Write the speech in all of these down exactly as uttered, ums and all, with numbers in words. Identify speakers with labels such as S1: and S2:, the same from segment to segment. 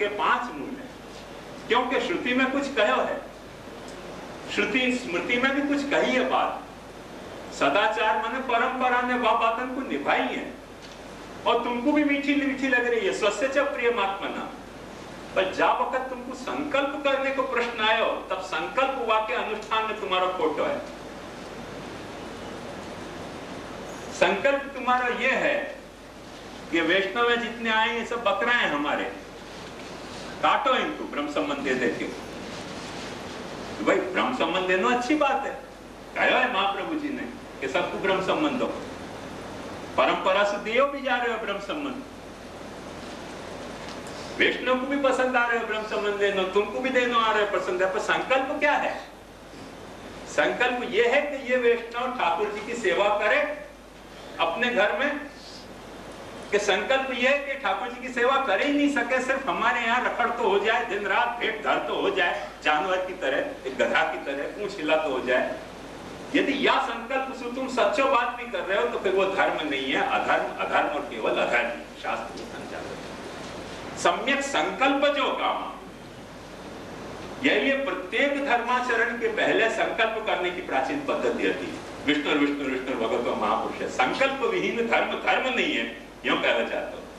S1: के पांच मूल है, क्योंकि श्रुति में कुछ कहो है, श्रुति स्मृति में भी कुछ कही है बात। सदाचार माने परंपरा ने वह बातन को निभाई है और तुमको भी मीठी मीठी लग रही है, स्वस्य च प्रियमात्मना। पर जा वक्त तुमको संकल्प करने को प्रश्न आयो, तब संकल्प वाक्य अनुष्ठान में तुम्हारा खोटो है। संकल्प तुम्हारा यह है कि वैष्णव में जितने आए ये सब बकरा हैं हमारे, काटो इनको, ब्रह्म संबंध दे देते हो। तो भाई ब्रह्म संबंध देना अच्छी बात है, कहा है महाप्रभु जी ने कि सबको ब्रह्म संबंध दो, परंपरा से दियो भी जा रहे हो ब्रह्म संबंध, वैष्णव को भी पसंद आ रहे हो ब्रह्म संबंध देना, तुमको भी देना आ रहे हो पसंद है। पर संकल्प क्या है? संकल्प यह है कि ये वैष्णव ठाकुर जी की सेवा करे अपने घर में, कि संकल्प यह है कि ठाकुर जी की सेवा कर ही नहीं सके, सिर्फ हमारे यहाँ रखड़ तो हो जाए, दिन रात पेट धर तो हो जाए, जानवर की तरह, एक गधा की तरह पूंछ हिला तो हो जाए। यदि यह संकल्प से तुम सच्चो बात भी कर रहे हो तो फिर वो धर्म नहीं है, अधर्म, अधर्म और केवल अधर्म शास्त्र में समझा। सम्यक संकल्प जो काम, यही प्रत्येक धर्माचरण के पहले संकल्प करने की प्राचीन पद्धति थी। विष्णु विष्णु विष्णु भगवतो महापुरुष है, संकल्प विहीन धर्म धर्म नहीं है, यूं कहना चाहता हूं।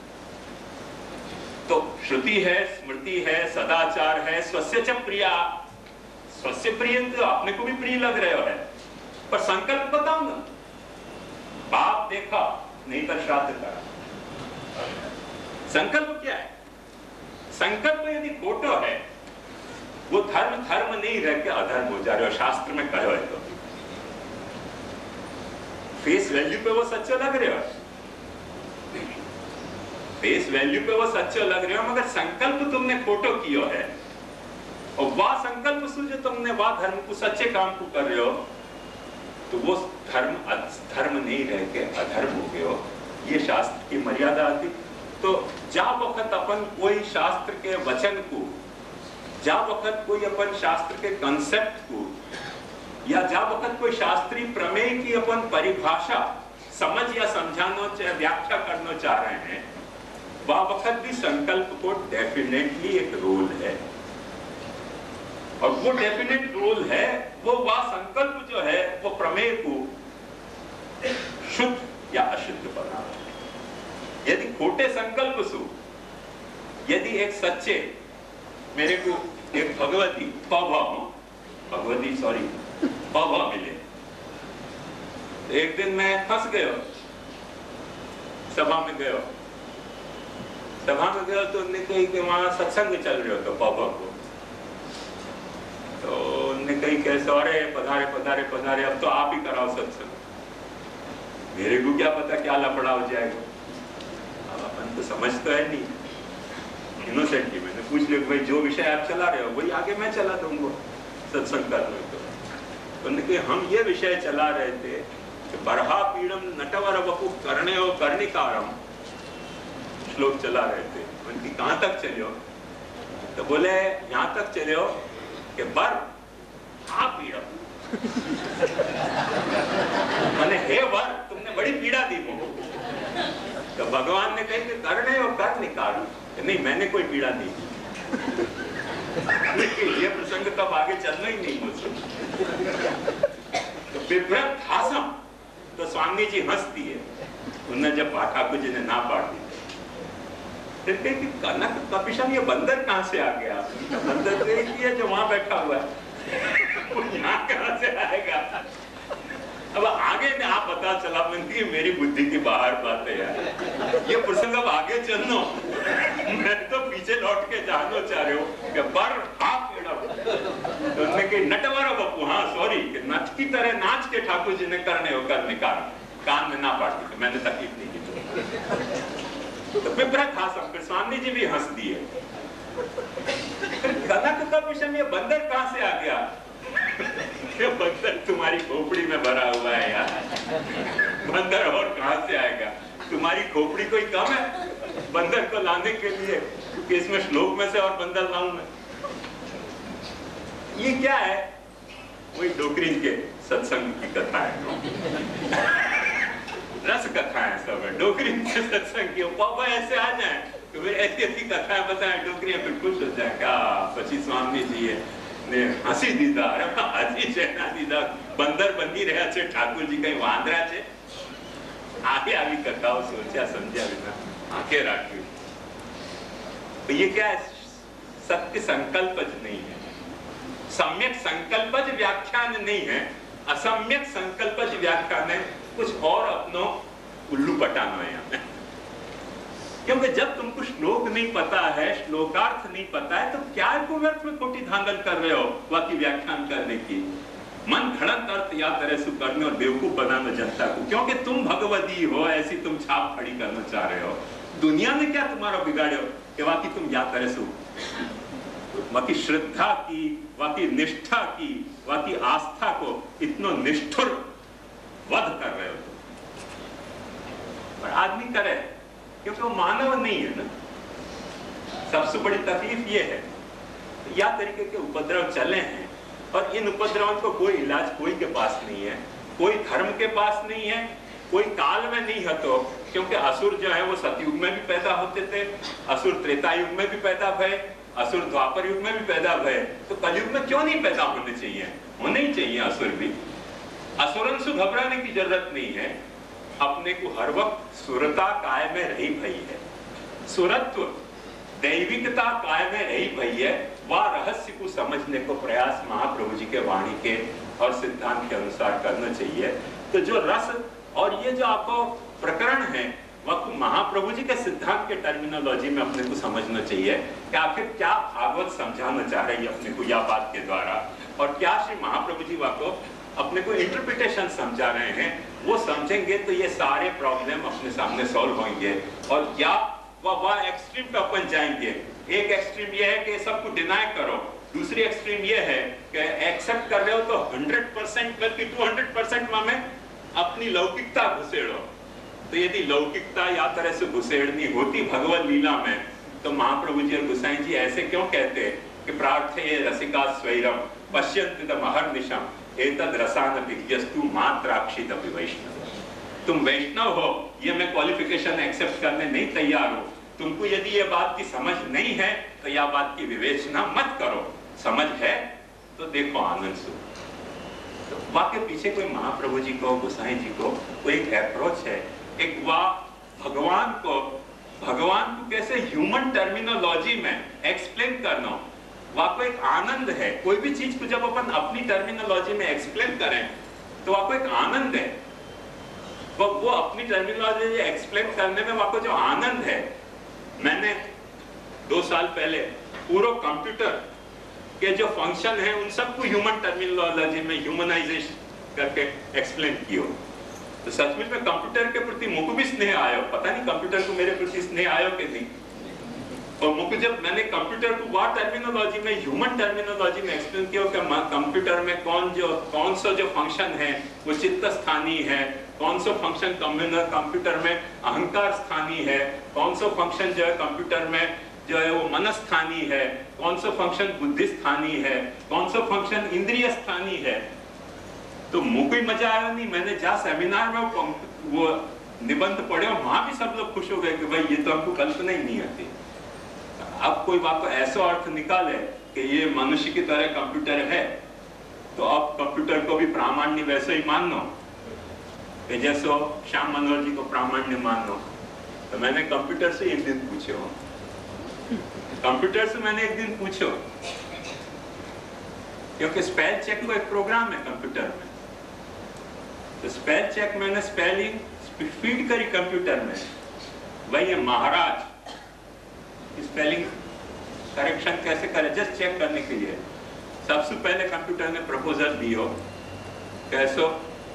S1: तो श्रुति है, स्मृति है, सदाचार है, स्वस्य च प्रिया, स्वस्य प्रिय तो अपने को भी प्रिय लग रहे हो है, पर संकल्प बताओ ना, बाप देखा नहीं पर श्राद्ध करा। संकल्प क्या है? संकल्प यदि खोटो है, वो धर्म धर्म नहीं रह के अधर्म हो जा रहे हो, शास्त्र में कहो है। तो फेस वैल्यू पे वो सच्चे लग रहे हो, फेस वैल्यू पे वो सच्चे लग रहे हो, मगर संकल्प तुमने खोटो किया है, और वह संकल्प से जो तुमने वह धर्म को सच्चे काम को कर रहे हो, तो वो धर्म धर्म नहीं रह के अधर्म हो गए हो। ये शास्त्र की मर्यादा आती। तो जा वक्त अपन कोई शास्त्र के वचन को, जा वक्त कोई अपन शास्त्र के कंसेप्ट को, या जा वक्त कोई शास्त्रीय प्रमेय की अपन परिभाषा समझ या समझाना चाहे व्याख्या करना चाह रहे हैं, वह वक्त भी संकल्प को डेफिनेटली एक रोल है, और वो डेफिनेट रोल है, वो वह संकल्प जो है वो प्रमेय को शुद्ध या अशुद्ध बना। यदि खोटे संकल्प सु, यदि एक सच्चे, मेरे को एक भगवती पौभा भगवती सॉरी पौभा मिले, एक दिन मैं फंस गयो, सभा में गयो, सभा में गयो तो उन्होंने कही कि वहां सत्संग चल रहे हो तो पौभा को, तो उन्होंने कही कैसे, अरे पधारे पधारे पधारे, अब तो आप ही कराओ सत्संग। मेरे को क्या पता क्या लफड़ा हो जाएगा, अब अपन तो समझ तो है नहीं, इनोसेंटली मैंने पूछ लिया भाई जो विषय आप चला रहे हो वही आगे मैं चला दूंगा सत्संग करने को। तो उन्होंने कहा हम ये विषय चला रहे थे कि बरहा पीड़म नटवर वपु करणे और कर्णिकारम, श्लोक चला रहे थे। उनकी कहां तक चलियो? तो बोले यहां तक चलियो कि बर हा पीड़म मैंने हे वर तुमने बड़ी पीड़ा दी मुझको। तो भगवान ने कही कि करने और कर निकाल, नहीं मैंने कोई पीड़ा नहीं दी। ये प्रसंग तब आगे चलना ही नहीं मुझसे। तो विभ्रत हासम, तो स्वामी जी हंस दिए। उन्होंने जब ठाकुर जी ने ना पाड़ दी, फिर कि कनक कपिशम ये बंदर कहां से आ गया? बंदर तो एक ही है जो वहां बैठा हुआ है, वो यहाँ कहां से आएगा? अब आगे ने आप पता चला मंत्री मेरी बुद्धि की बाहर बात है यार, ये प्रसंग अब आगे चलनो, मैं तो पीछे लौट के जानो चाह रहे हो कि बर हाथ पेड़ा। तो उन्होंने कही नटवारा बापू, हाँ सॉरी, नच की तरह नाच के ठाकुर जी ने करने हो करने का कान में ना पाती, तो मैंने तकलीफ नहीं की। तो विभ्रत हासम, फिर स्वामी जी भी हंस दिए। कनक का विषय में बंदर कहां से आ गया? बंदर तुम्हारी खोपड़ी में भरा हुआ है यार, बंदर और कहां से आएगा? तुम्हारी खोपड़ी कोई कम है बंदर को लाने के लिए कि इसमें श्लोक में से और बंदर लाऊं मैं? ये क्या है? वही डोकरीन के सत्संग की कथा है, रस कथा है सब है, डोकरीन के सत्संग की। पापा ऐसे आ जाए कि फिर ऐसी ऐसी कथाएं बताएं डोकरियां, फिर खुश हो जाए क्या पची स्वामी जी ने हंसी दीदा, हंसी सेना दीदा, बंदर बनी रहा छे ठाकुर जी कई वांदरा छे। आगे आगे कथाओं सोचा समझा बिना आंखें राखी। तो ये क्या है? सत्य संकल्पज नहीं है, सम्यक संकल्पज व्याख्यान नहीं है, असम्यक संकल्पज व्याख्यान है। कुछ और अपनो उल्लू पटानो है यहाँ पे। क्योंकि जब तुमको श्लोक नहीं पता है, श्लोकार्थ नहीं पता है, तो क्या को व्यर्थ में खोटी धांधल कर रहे हो बाकी व्याख्यान करने की। मन घड़त अर्थ या तरह से करने और बेवकूफ बनाना जनता को, क्योंकि तुम भगवती हो ऐसी तुम छाप खड़ी करना चाह रहे हो। दुनिया ने क्या तुम्हारा बिगाड़े हो कि बाकी तुम या तरह से बाकी श्रद्धा की, बाकी निष्ठा की, बाकी आस्था को इतना निष्ठुर वध कर रहे हो तुम। पर आदमी करे क्योंकि वो मानव नहीं है ना। सबसे बड़ी तकलीफ ये है या तरीके के उपद्रव चले हैं और इन उपद्रवों को कोई इलाज कोई के पास नहीं है, कोई धर्म के पास नहीं है, कोई काल में नहीं है। तो क्योंकि असुर जो है वो सतयुग में भी पैदा होते थे, असुर त्रेता युग में भी पैदा भय, असुर द्वापर युग में भी पैदा भय, तो कलयुग में क्यों नहीं पैदा होने चाहिए? होने ही चाहिए असुर भी। असुरन से घबराने की जरूरत नहीं है, अपने को हर वक्त सुरता काय में रही भई है। सुरत्व दैविकता काय में रही भई है, वह रहस्य को समझने को प्रयास महाप्रभु जी के वाणी के और सिद्धांत के अनुसार करना चाहिए। तो जो रस और ये जो आपको प्रकरण है वह महाप्रभु जी के सिद्धांत के टर्मिनोलॉजी में अपने को समझना चाहिए कि आखिर क्या भागवत समझाना चाह रही है अपने को या बात के द्वारा, और क्या श्री महाप्रभु जी वाको अपने को इंटरप्रिटेशन समझा रहे हैं। वो समझेंगे तो ये सारे प्रॉब्लम अपने सामने सॉल्व होंगे। और क्या वह वह एक्सट्रीम पे अपन जाएंगे। एक एक्सट्रीम ये है कि सबको डिनाई करो, दूसरी एक्सट्रीम ये है कि एक्सेप्ट कर रहे हो तो हंड्रेड परसेंट बल्कि टू हंड्रेड परसेंट में अपनी लौकिकता घुसेड़ो। तो यदि लौकिकता या तरह से घुसेड़नी होती भगवत लीला में, तो महाप्रभु जी और गोसाई जी ऐसे क्यों कहते कि प्रार्थये रसिका स्वैरम पश्यन्ति तमहर्निशम एतद् रसान विज्ञस्तु मात्राक्षित अपि वैष्णव। तुम वैष्णव हो ये मैं क्वालिफिकेशन एक्सेप्ट करने नहीं तैयार हूं। तुमको यदि ये बात की समझ नहीं है तो यह बात की विवेचना मत करो, समझ है तो देखो आनंद सुख। तो वाक्य पीछे कोई महाप्रभु जी को गोसाई जी को कोई एक अप्रोच है, एक वाह भगवान को भगवान को कैसे ह्यूमन टर्मिनोलॉजी में एक्सप्लेन करना, वहाँ को एक आनंद है। कोई भी चीज को जब अपन अपनी टर्मिनोलॉजी में एक्सप्लेन करें तो वहाँ को एक आनंद है। वो वो अपनी टर्मिनोलॉजी एक्सप्लेन करने में वहाँ को जो आनंद है, मैंने दो साल पहले पूरा कंप्यूटर के जो फंक्शन है उन सबको ह्यूमन टर्मिनोलॉजी में ह्यूमनाइजेशन करके एक्सप्लेन किया। तो सच में कंप्यूटर के प्रति मुझको भी स्नेह आया, पता नहीं कंप्यूटर को मेरे प्रति स्नेह आया कि नहीं। और मुझको जब मैंने कंप्यूटर को वह टर्मिनोलॉजी में ह्यूमन टर्मिनोलॉजी में एक्सप्लेन किया कि कंप्यूटर में कौन जो कौन सा जो फंक्शन है वो चित्त स्थानीय है, कौन सा फंक्शन कंप्यूटर में अहंकार स्थानीय है, कौन सा फंक्शन जो है कंप्यूटर में जो है वो मन स्थानीय है, कौन सा फंक्शन बुद्धि स्थानीय है, कौन सा फंक्शन इंद्रिय स्थानीय है। तो मुझको ही मजा आया नहीं। मैंने जहाँ सेमिनार में वो, वो निबंध पढ़े वहां भी सब लोग खुश हो गए कि भाई ये तो हमको कल्पना ही नहीं आती। अब कोई बात को ऐसा अर्थ निकाले कि ये मनुष्य की तरह कंप्यूटर है, तो अब कंप्यूटर को भी प्रामाण्य वैसे ही मान लो कि जैसे श्याम मनोहर जी को प्रामाण्य मान लो। तो मैंने कंप्यूटर से एक दिन पूछो कंप्यूटर से मैंने एक दिन पूछो क्योंकि स्पेल चेक को एक प्रोग्राम है कंप्यूटर में। तो स्पेल चेक मैंने स्पेलिंग फीड करी कंप्यूटर में, वही महाराज स्पेलिंग करेक्शन कैसे करे जस्ट चेक करने के लिए। सबसे पहले कंप्यूटर ने प्रपोजल दियो कैसो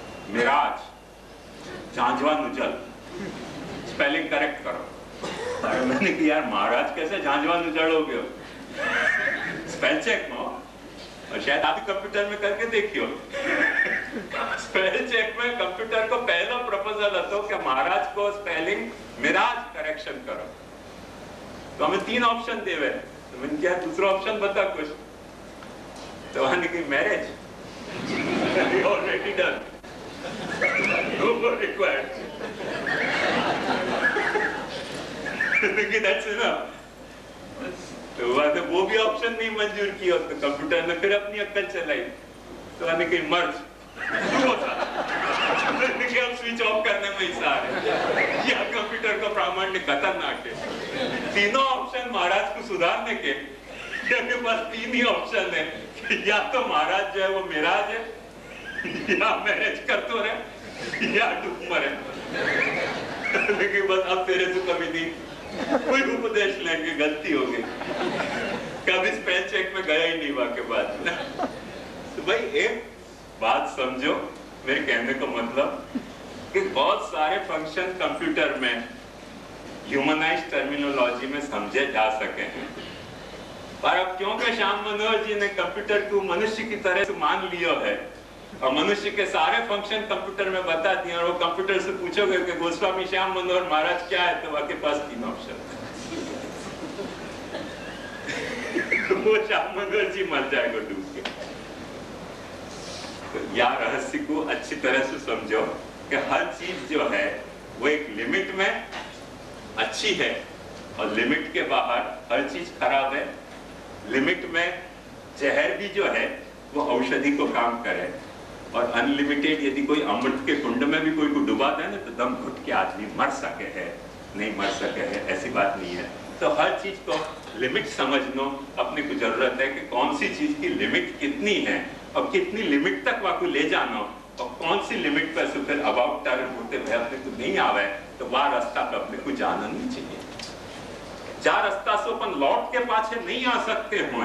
S1: मिराज झांझवा नुजल स्पेलिंग करेक्ट करो। अरे मैंने कहा यार महाराज कैसे झांझवा नुजल हो गयो स्पेल चेक में, और शायद आप कंप्यूटर में करके देखियो। स्पेल चेक में कंप्यूटर को पहला प्रपोजल હતો कि महाराज को स्पेलिंग मिराज करेक्शन करो। तो हमें तीन ऑप्शन देवे, तो मैंने क्या दूसरा ऑप्शन बता कुछ, तो मैंने की marriage already done no more required. लेकिन अच्छा ना, तो वाले वो भी ऑप्शन नहीं मंजूर किया तो कंप्यूटर ने फिर अपनी अक्ल चलाई, तो आने के मर्ज देखिए अब स्विच ऑफ करने में हिस्सा है, या कंप्यूटर का प्रामाण्य खतरनाक है। तीनों ऑप्शन महाराज को सुधारने के, के पास तीन ही ऑप्शन है, या तो महाराज जो है वो मिराज है, या मैनेज कर तो रहे, या डूब मरे। लेकिन बस अब तेरे से कभी नहीं कोई उपदेश लेंगे, गलती हो गई, कभी स्पेल चेक में गया ही नहीं वाके बाद। तो भाई एक बात समझो, मेरे कहने का मतलब कि बहुत सारे फंक्शन कंप्यूटर में ह्यूमनाइज्ड टर्मिनोलॉजी में समझे जा सके हैं, पर अब क्योंकि श्याम मनोहर जी ने कंप्यूटर को मनुष्य की तरह से मान लिया है और मनुष्य के सारे फंक्शन कंप्यूटर में बता दिए, और वो कंप्यूटर से पूछोगे कि गोस्वामी श्याम मनोहर महाराज क्या है, तो आपके पास तीन ऑप्शन वो श्याम मनोहर जी मर जाएगा डूब के। तो या रहस्य को अच्छी तरह से समझो कि हर चीज जो है वो एक लिमिट में अच्छी है और लिमिट के बाहर हर चीज खराब है। लिमिट में जहर भी जो है वो औषधि को काम करे, और अनलिमिटेड यदि कोई अमृत के कुंड में भी कोई को डुबा दे ना तो दम घुट के आदमी मर सके है, नहीं मर सके है, ऐसी बात नहीं है। तो हर चीज को लिमिट समझना अपने को जरूरत है कि कौन सी चीज की लिमिट कितनी है और कितनी लिमिट तक वाको ले जाना, और कौन सी लिमिट पर से फिर अबाउट टर्न होते हुए अपने को नहीं आवे तो वह रास्ता पे अपने को जाना नहीं चाहिए। जा रास्ता से अपन लौट के पाछे नहीं आ सकते हुए,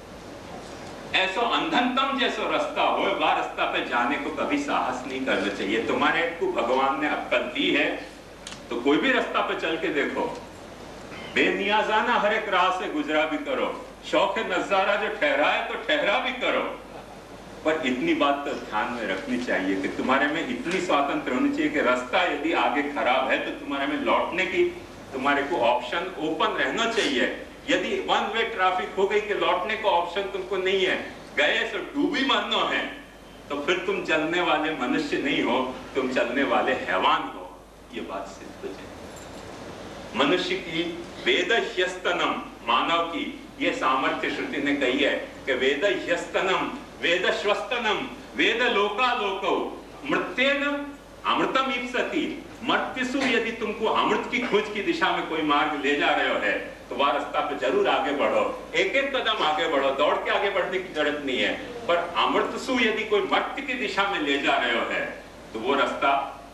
S1: ऐसा अंधनतम जैसा रास्ता हो वह रास्ता पे जाने को कभी साहस नहीं करना चाहिए। तुम्हारे को भगवान ने अक्ल दी है तो कोई भी रास्ता पे चल के देखो, बेनियाजाना हर एक राह से गुजरा भी करो, शौक नजारा जो ठहरा है तो ठहरा भी करो, पर इतनी बात तो ध्यान में रखनी चाहिए कि तुम्हारे में इतनी स्वातंत्र होनी चाहिए कि रास्ता यदि आगे खराब है तो तुम्हारे में लौटने की तुम्हारे को ऑप्शन ओपन रहना चाहिए। यदि वन वे ट्रैफिक हो गई कि लौटने का ऑप्शन तुमको नहीं है, गए तो डूबी मरना है, तो फिर तुम चलने वाले मनुष्य नहीं हो, तुम चलने वाले हैवान हो। ये बात सिद्ध हो जाए। मनुष्य की वेद ह्यस्तनम, मानव की ये सामर्थ्य श्रुति ने कही है कि वेद ह्यस्तनम वेद श्वस्तनम वेद लोका लोको मृत्येन अमृतम इप्सति। मृत्युसु यदि तुमको अमृत की खोज की दिशा में कोई मार्ग ले जा रहे हो है तो वह रास्ता पे जरूर आगे बढ़ो, एक एक कदम आगे बढ़ो, दौड़ के आगे बढ़ने की जरूरत नहीं है। पर अमृतसु यदि कोई मृत्यु की दिशा में ले जा रहे हो है तो वो रास्ता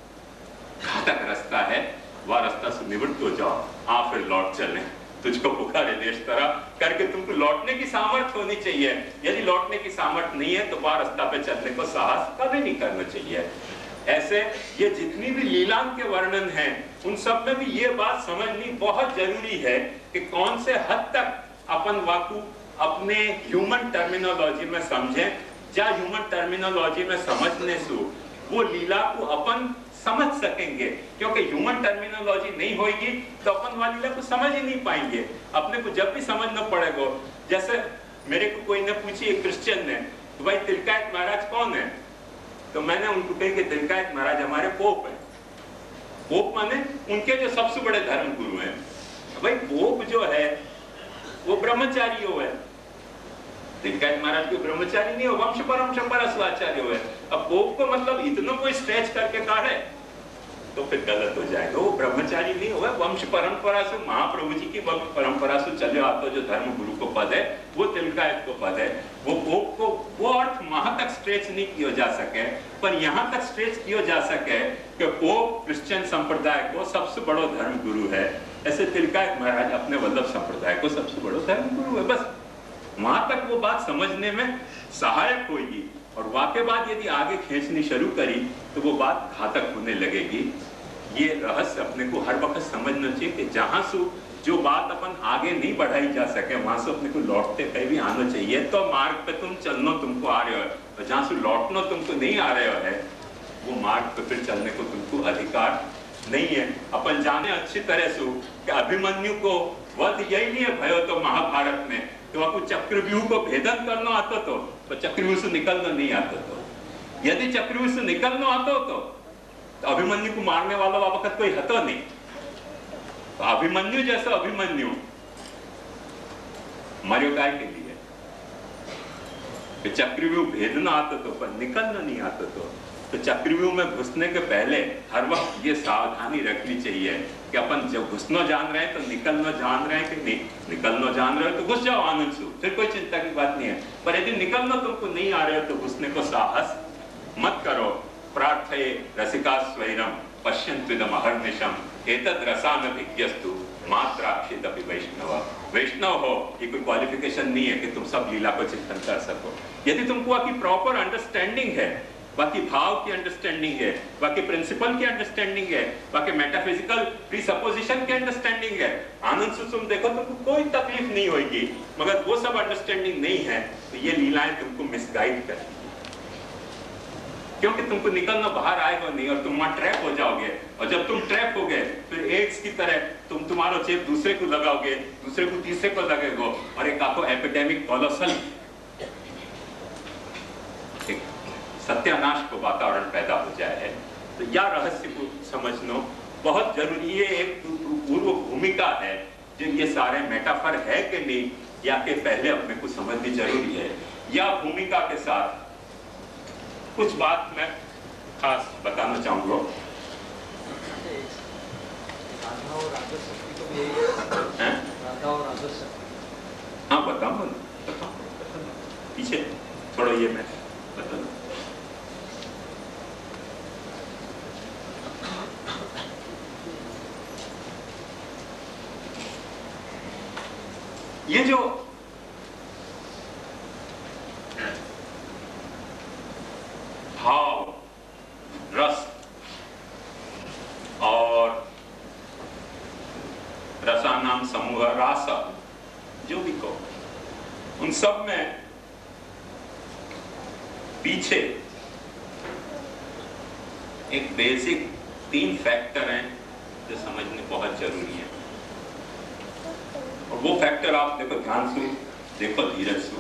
S1: घातक रास्ता है, वह रास्ता से निवृत्त हो जाओ, आ फिर लौट चले, तुझको पुकारे देश तरह करके तुमको लौटने की सामर्थ्य होनी चाहिए। यदि लौटने की सामर्थ्य नहीं है तो वह रास्ता पे चलने को साहस कभी नहीं करना चाहिए। ऐसे ये जितनी भी लीलाओं के वर्णन हैं उन सब में भी ये बात समझनी बहुत जरूरी है कि कौन से हद तक अपन वाकु अपने ह्यूमन टर्मिनोलॉजी में समझें, या ह्यूमन टर्मिनोलॉजी में समझने से वो लीला को अपन समझ सकेंगे, क्योंकि ह्यूमन टर्मिनोलॉजी नहीं होगी तो अपन वाली लीला को समझ ही नहीं पाएंगे। अपने को जब भी समझना पड़ेगा, जैसे मेरे को कोई ने पूछी एक क्रिश्चियन ने तो भाई तिलकायत महाराज कौन है, तो मैंने उनको कही कि तिलकायत महाराज हमारे पोप है। पोप माने उनके जो सबसे बड़े धर्म गुरु हैं। भाई पोप जो है वो ब्रह्मचारी हो है, तिलकायत महाराज को ब्रह्मचारी नहीं हो, वंश परंपरा से आचार्य हो है। अब पोप को मतलब इतना कोई स्ट्रेच करके काढ़े तो फिर गलत हो जाएगा। वो ब्रह्मचारी नहीं हुआ, वंश परंपरा से महाप्रभु जी की वंश परंपरा से चले आता जो धर्म गुरु को पद है वो तिलकायत को पद है। वो पोप को वो अर्थ वहां तक स्ट्रेच नहीं किया जा सके, पर यहाँ तक स्ट्रेच किया जा सके कि पोप क्रिश्चियन संप्रदाय को सबसे बड़ा धर्म गुरु है, ऐसे तिलकायत महाराज अपने वल्लभ संप्रदाय को सबसे बड़ा धर्म गुरु है। बस वहां तक वो बात समझने में सहायक होगी, और वाके बाद यदि आगे खींचनी शुरू करी तो वो बात घातक होने लगेगी। ये रहस्य अपने को हर वक्त समझना चाहिए कि जहां से जो बात अपन आगे नहीं बढ़ाई जा सके वहां से अपने को लौटते कहीं भी आना चाहिए। तो मार्ग पे तुम चलना तुमको आ रहे हो, और जहां से लौटना तुमको नहीं आ रहे हो है वो मार्ग पे फिर चलने को तुमको अधिकार नहीं है। अपन जाने अच्छी तरह से कि अभिमन्यु को वध यही नहीं भयो तो महाभारत में तो आपको चक्रव्यूह को भेदन करना आता तो, तो चक्रव्यूह से निकलना नहीं आता तो। यदि चक्रव्यूह से निकलना आता तो, तो अभिमन्यु को मारने वाला वक्त कोई हतो नहीं। तो अभिमन्यु जैसा अभिमन्यु मर्यो काय के लिए चक्रव्यूह भेदना आता तो पर निकलना नहीं आता तो तो चक्रव्यूह में घुसने के पहले हर वक्त ये सावधानी रखनी चाहिए कि अपन जब घुसना जान रहे हैं तो निकलना जान रहे हैं कि नहीं निकलना जान रहे हो तो घुस जाओ आनंद से, फिर कोई चिंता की बात नहीं है। पर यदि निकलना तुमको नहीं आ रहे हो तो घुसने को साहस मत करो। प्रार्थये रसिका स्वैरम पश्यन्त्विदम अहर्निशम एतद् रसानभिज्ञस्तु मात्राक्षित अपि वैष्णव। वैष्णव हो ये कोई क्वालिफिकेशन नहीं है कि तुम सब लीला को चिंतन कर सको। यदि तुमको की प्रॉपर अंडरस्टैंडिंग है, बाकी भाव की अंडरस्टैंडिंग है, बाकी प्रिंसिपल की अंडरस्टैंडिंग है, बाकी मेटाफिजिकल प्रीसपोजिशन की अंडरस्टैंडिंग है, आनंद से तुम देखो तुमको कोई तकलीफ नहीं होगी। मगर वो सब अंडरस्टैंडिंग नहीं है तो ये लीलाएं तुमको मिसगाइड करेंगी, क्योंकि तुमको निकलना बाहर आएगा नहीं और तुम वहां ट्रैप हो जाओगे। और जब तुम ट्रैप हो गए फिर एड्स की तरह तुम तुम्हारा चेप दूसरे को लगाओगे, दूसरे को तीसरे को लगेगा और एक आपको एपिडेमिक कोलोसल सत्यानाश को वातावरण पैदा हो जाए है। तो यह रहस्य को समझना बहुत जरूरी है। एक पूर्व भूमिका है जो ये सारे मेटाफर है कि नहीं या के पहले अपने को समझनी जरूरी है। यह भूमिका के साथ कुछ बात मैं खास बताना चाहूंगा।
S2: राधा और राजस शक्ति को भी राधा और राजस शक्ति
S1: हाँ बताऊंगा बताऊंगा पीछे छोड़ो ये मैं बताऊंगा। ये जो भाव रस और रसानाम समूह रासा जो भी कहो, उन सब में पीछे एक बेसिक तीन फैक्टर हैं जो समझने बहुत जरूरी है। और वो फैक्टर आप देखो ध्यान से देखो, धीरज से।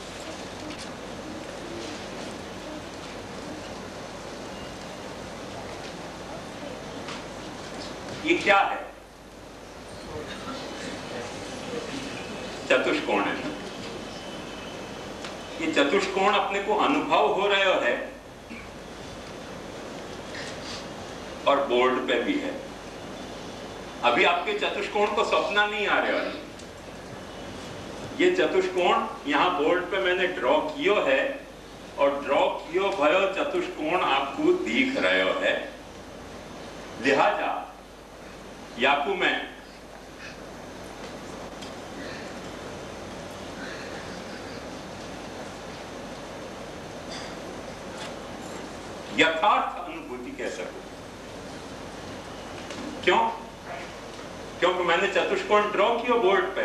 S1: ये क्या है? चतुष्कोण है। ये चतुष्कोण अपने को अनुभव हो रहा है और बोर्ड पे भी है। अभी आपके चतुष्कोण को सपना नहीं आ रहा है। ये चतुष्कोण यहाँ बोर्ड पे मैंने ड्रॉ किया है और ड्रॉ कियो भयो चतुष्कोण आपको दिख रहा है। लिहाजा याकू में यथार्थ अनुभूति कह सकूं। क्यों? क्योंकि मैंने चतुष्कोण ड्रॉ किया बोर्ड पे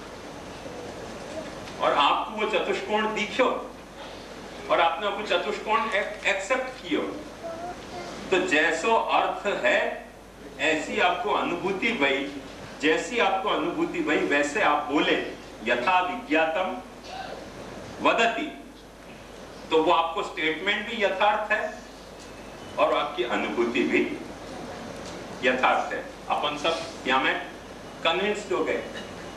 S1: और आपको वो चतुष्कोण दिखो और आपने वो चतुष्कोण एक्सेप्ट किया। तो जैसो अर्थ है ऐसी आपको अनुभूति भई, जैसी आपको अनुभूति भई वैसे आप बोले यथा विज्ञातम वदति। तो वो आपको स्टेटमेंट भी यथार्थ है और आपकी अनुभूति भी यथार्थ है। अपन सब यहां में कन्विंस्ड हो गए।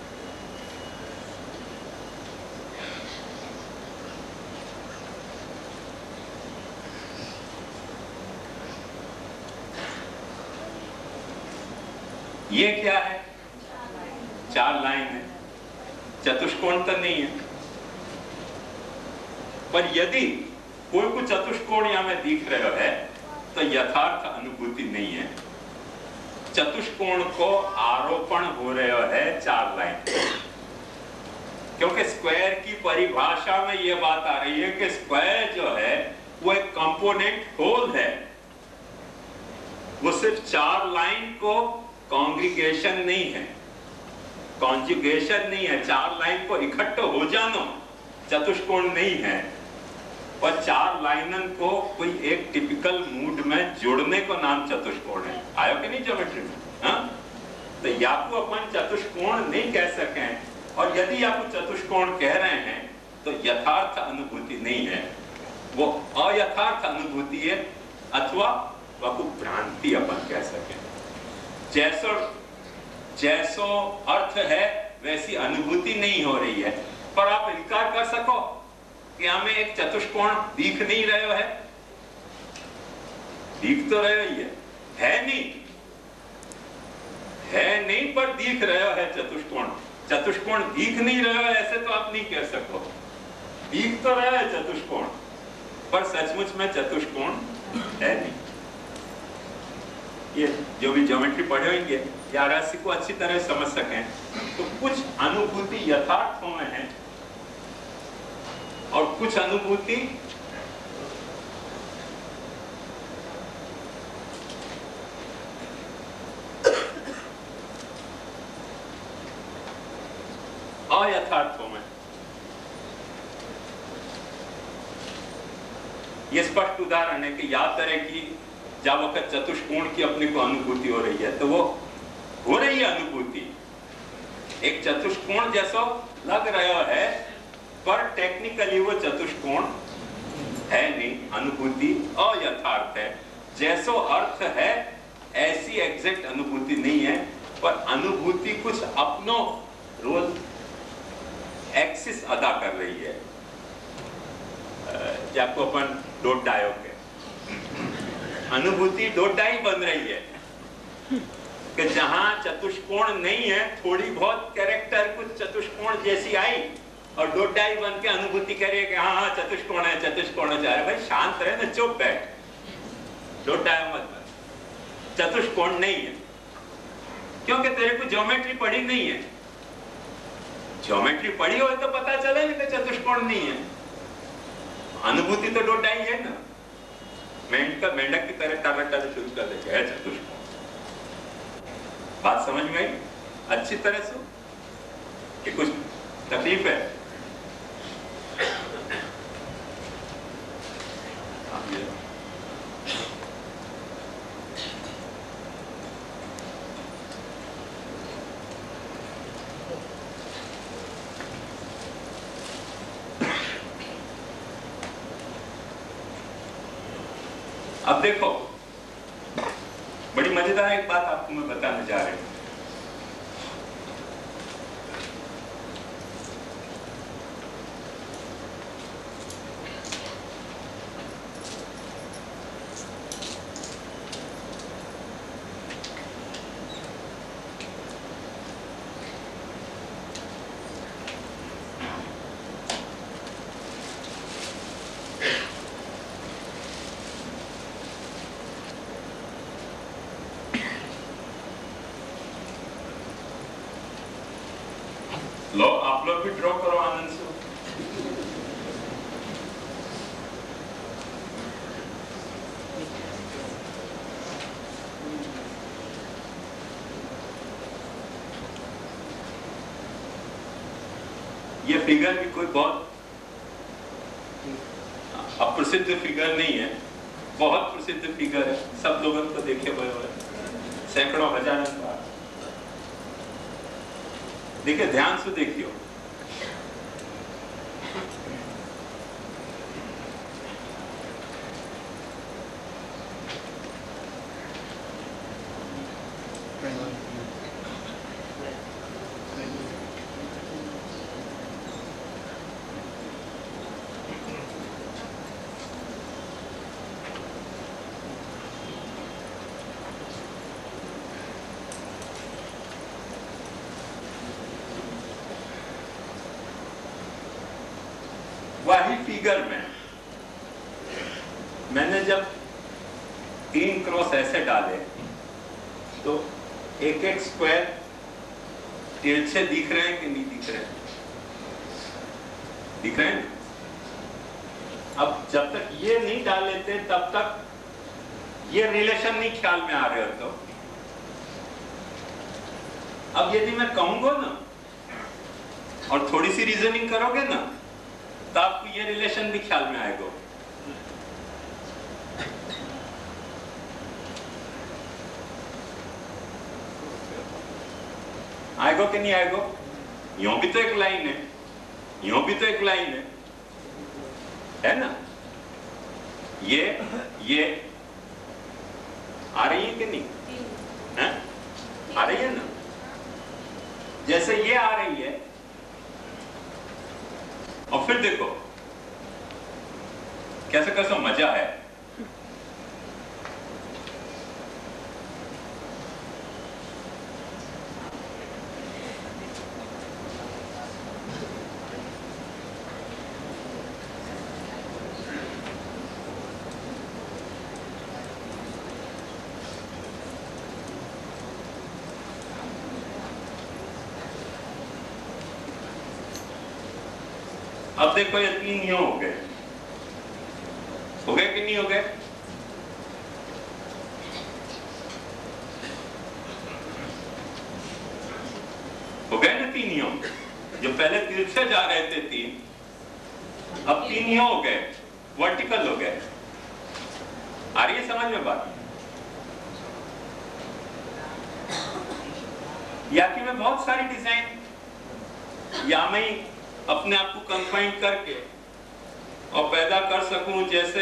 S1: ये क्या है? चार लाइन है, चतुष्कोण तो नहीं है। पर यदि कोई को चतुष्कोण यहां में दिख रहा है तो यथार्थ अनुभूति नहीं है। चतुष्कोण को आरोपण हो रहा है चार लाइन, क्योंकि स्क्वायर की परिभाषा में यह बात आ रही है कि स्क्वायर जो है वो एक कंपोनेंट होल है। वो सिर्फ चार लाइन को कॉन्ग्रीगेशन नहीं है, कॉन्जुगेशन नहीं है। चार लाइन को इकट्ठा हो जाना चतुष्कोण नहीं है। और चार लाइनन को कोई एक टिपिकल मूड में जोड़ने को नाम चतुष्कोण है। आयो कि नहीं ज्योमेट्री में? हाँ? तो या को अपन चतुष्कोण नहीं कह सके, और यदि आप चतुष्कोण कह रहे हैं तो यथार्थ अनुभूति नहीं है, वो अयथार्थ अनुभूति है अथवा वह भ्रांति अपन कह सके। जैसा जैसो अर्थ है वैसी अनुभूति नहीं हो रही है। पर आप इनकार कर सको कि हमें एक चतुष्कोण दिख नहीं रहा है? दिख तो रहा ही है, है नहीं, है नहीं पर दिख रहा है चतुष्कोण। चतुष्कोण दिख नहीं रहा है ऐसे तो आप नहीं कह सको। दिख तो रहा है चतुष्कोण पर सचमुच में चतुष्कोण है नहीं। ये जो भी ज्योमेट्री पढ़े होंगे या राशि को अच्छी तरह समझ सकें तो कुछ अनुभूति यथार्थों में है और कुछ अनुभूति अयथार्थों में। ये स्पष्ट उदाहरण है कि याद करें कि जब वक्त चतुष्कोण की अपने को अनुभूति हो रही है तो वो हो रही है अनुभूति एक चतुष्कोण जैसा लग रहा है पर टेक्निकली वो चतुष्कोण है नहीं, अनुभूति अयथार्थ है। जैसो अर्थ है ऐसी एग्जैक्ट अनुभूति नहीं है पर अनुभूति कुछ अपनों रोल एक्सिस अदा कर रही है। आपको अपन डॉट डायो के अनुभूति डॉट डाई बन रही है कि जहां चतुष्कोण नहीं है थोड़ी बहुत कैरेक्टर कुछ चतुष्कोण जैसी आई और डॉट डाई बन के अनुभूति करे कि हाँ हाँ चतुष्कोण है चतुष्कोण है। अरे भाई शांत रहे ना, चुप बैठ, डॉट डायो मत बन। चतुष्कोण नहीं है क्योंकि तेरे को ज्योमेट्री पढ़ी नहीं है। ज्योमेट्री पढ़ी हो तो पता चलेगा कि चतुष्कोण नहीं है। अनुभूति तो डॉट डाई है ना। मेंढक मेंढक की तरह टाटा शुरू कर देगा है चतुष्कोण। बात समझ में आई अच्छी तरह से कि कुछ तकलीफ है? अब देखो बड़ी मजेदार एक बात आपको मैं बताने जा रही हूं। लो आप लोग भी ड्रॉ करो आनंद से। ये फिगर भी कोई बहुत अप्रसिद्ध फिगर नहीं है, बहुत प्रसिद्ध फिगर है, सब लोगों को देखे हुए सैकड़ों हजार बार। देखिए ध्यान से देखियो, वही फिगर में मैंने जब तीन क्रॉस ऐसे डाले तो एक एक स्क्वायर तिरछे दिख रहे हैं कि नहीं दिख रहे हैं? दिख रहे हैं। अब जब तक ये नहीं डाल लेते तब तक ये रिलेशन नहीं ख्याल में आ रहे हो। तो अब यदि मैं कहूंगा ना और थोड़ी सी रीजनिंग करोगे ना तो आपको ये रिलेशन भी ख्याल में आएगा। आएगा कि नहीं आएगा? यूं भी तो एक लाइन है, यूं भी तो एक लाइन है, है ना? ये ये आ रही है कि नहीं? है? आ रही है ना? जैसे ये आ रही है और फिर देखो कैसे कैसे मजा है। अब देखो ये तीन यो हो गए, हो गए कि नहीं हो गए? हो गए ना तीन यो? जो पहले तिरछे जा रहे थे तीन, अब तीन यो हो गए, वर्टिकल हो गए। आ रही है समझ में बात? या कि मैं बहुत सारी डिजाइन या मैं अपने आप को कंफाइन करके और पैदा कर सकूं, जैसे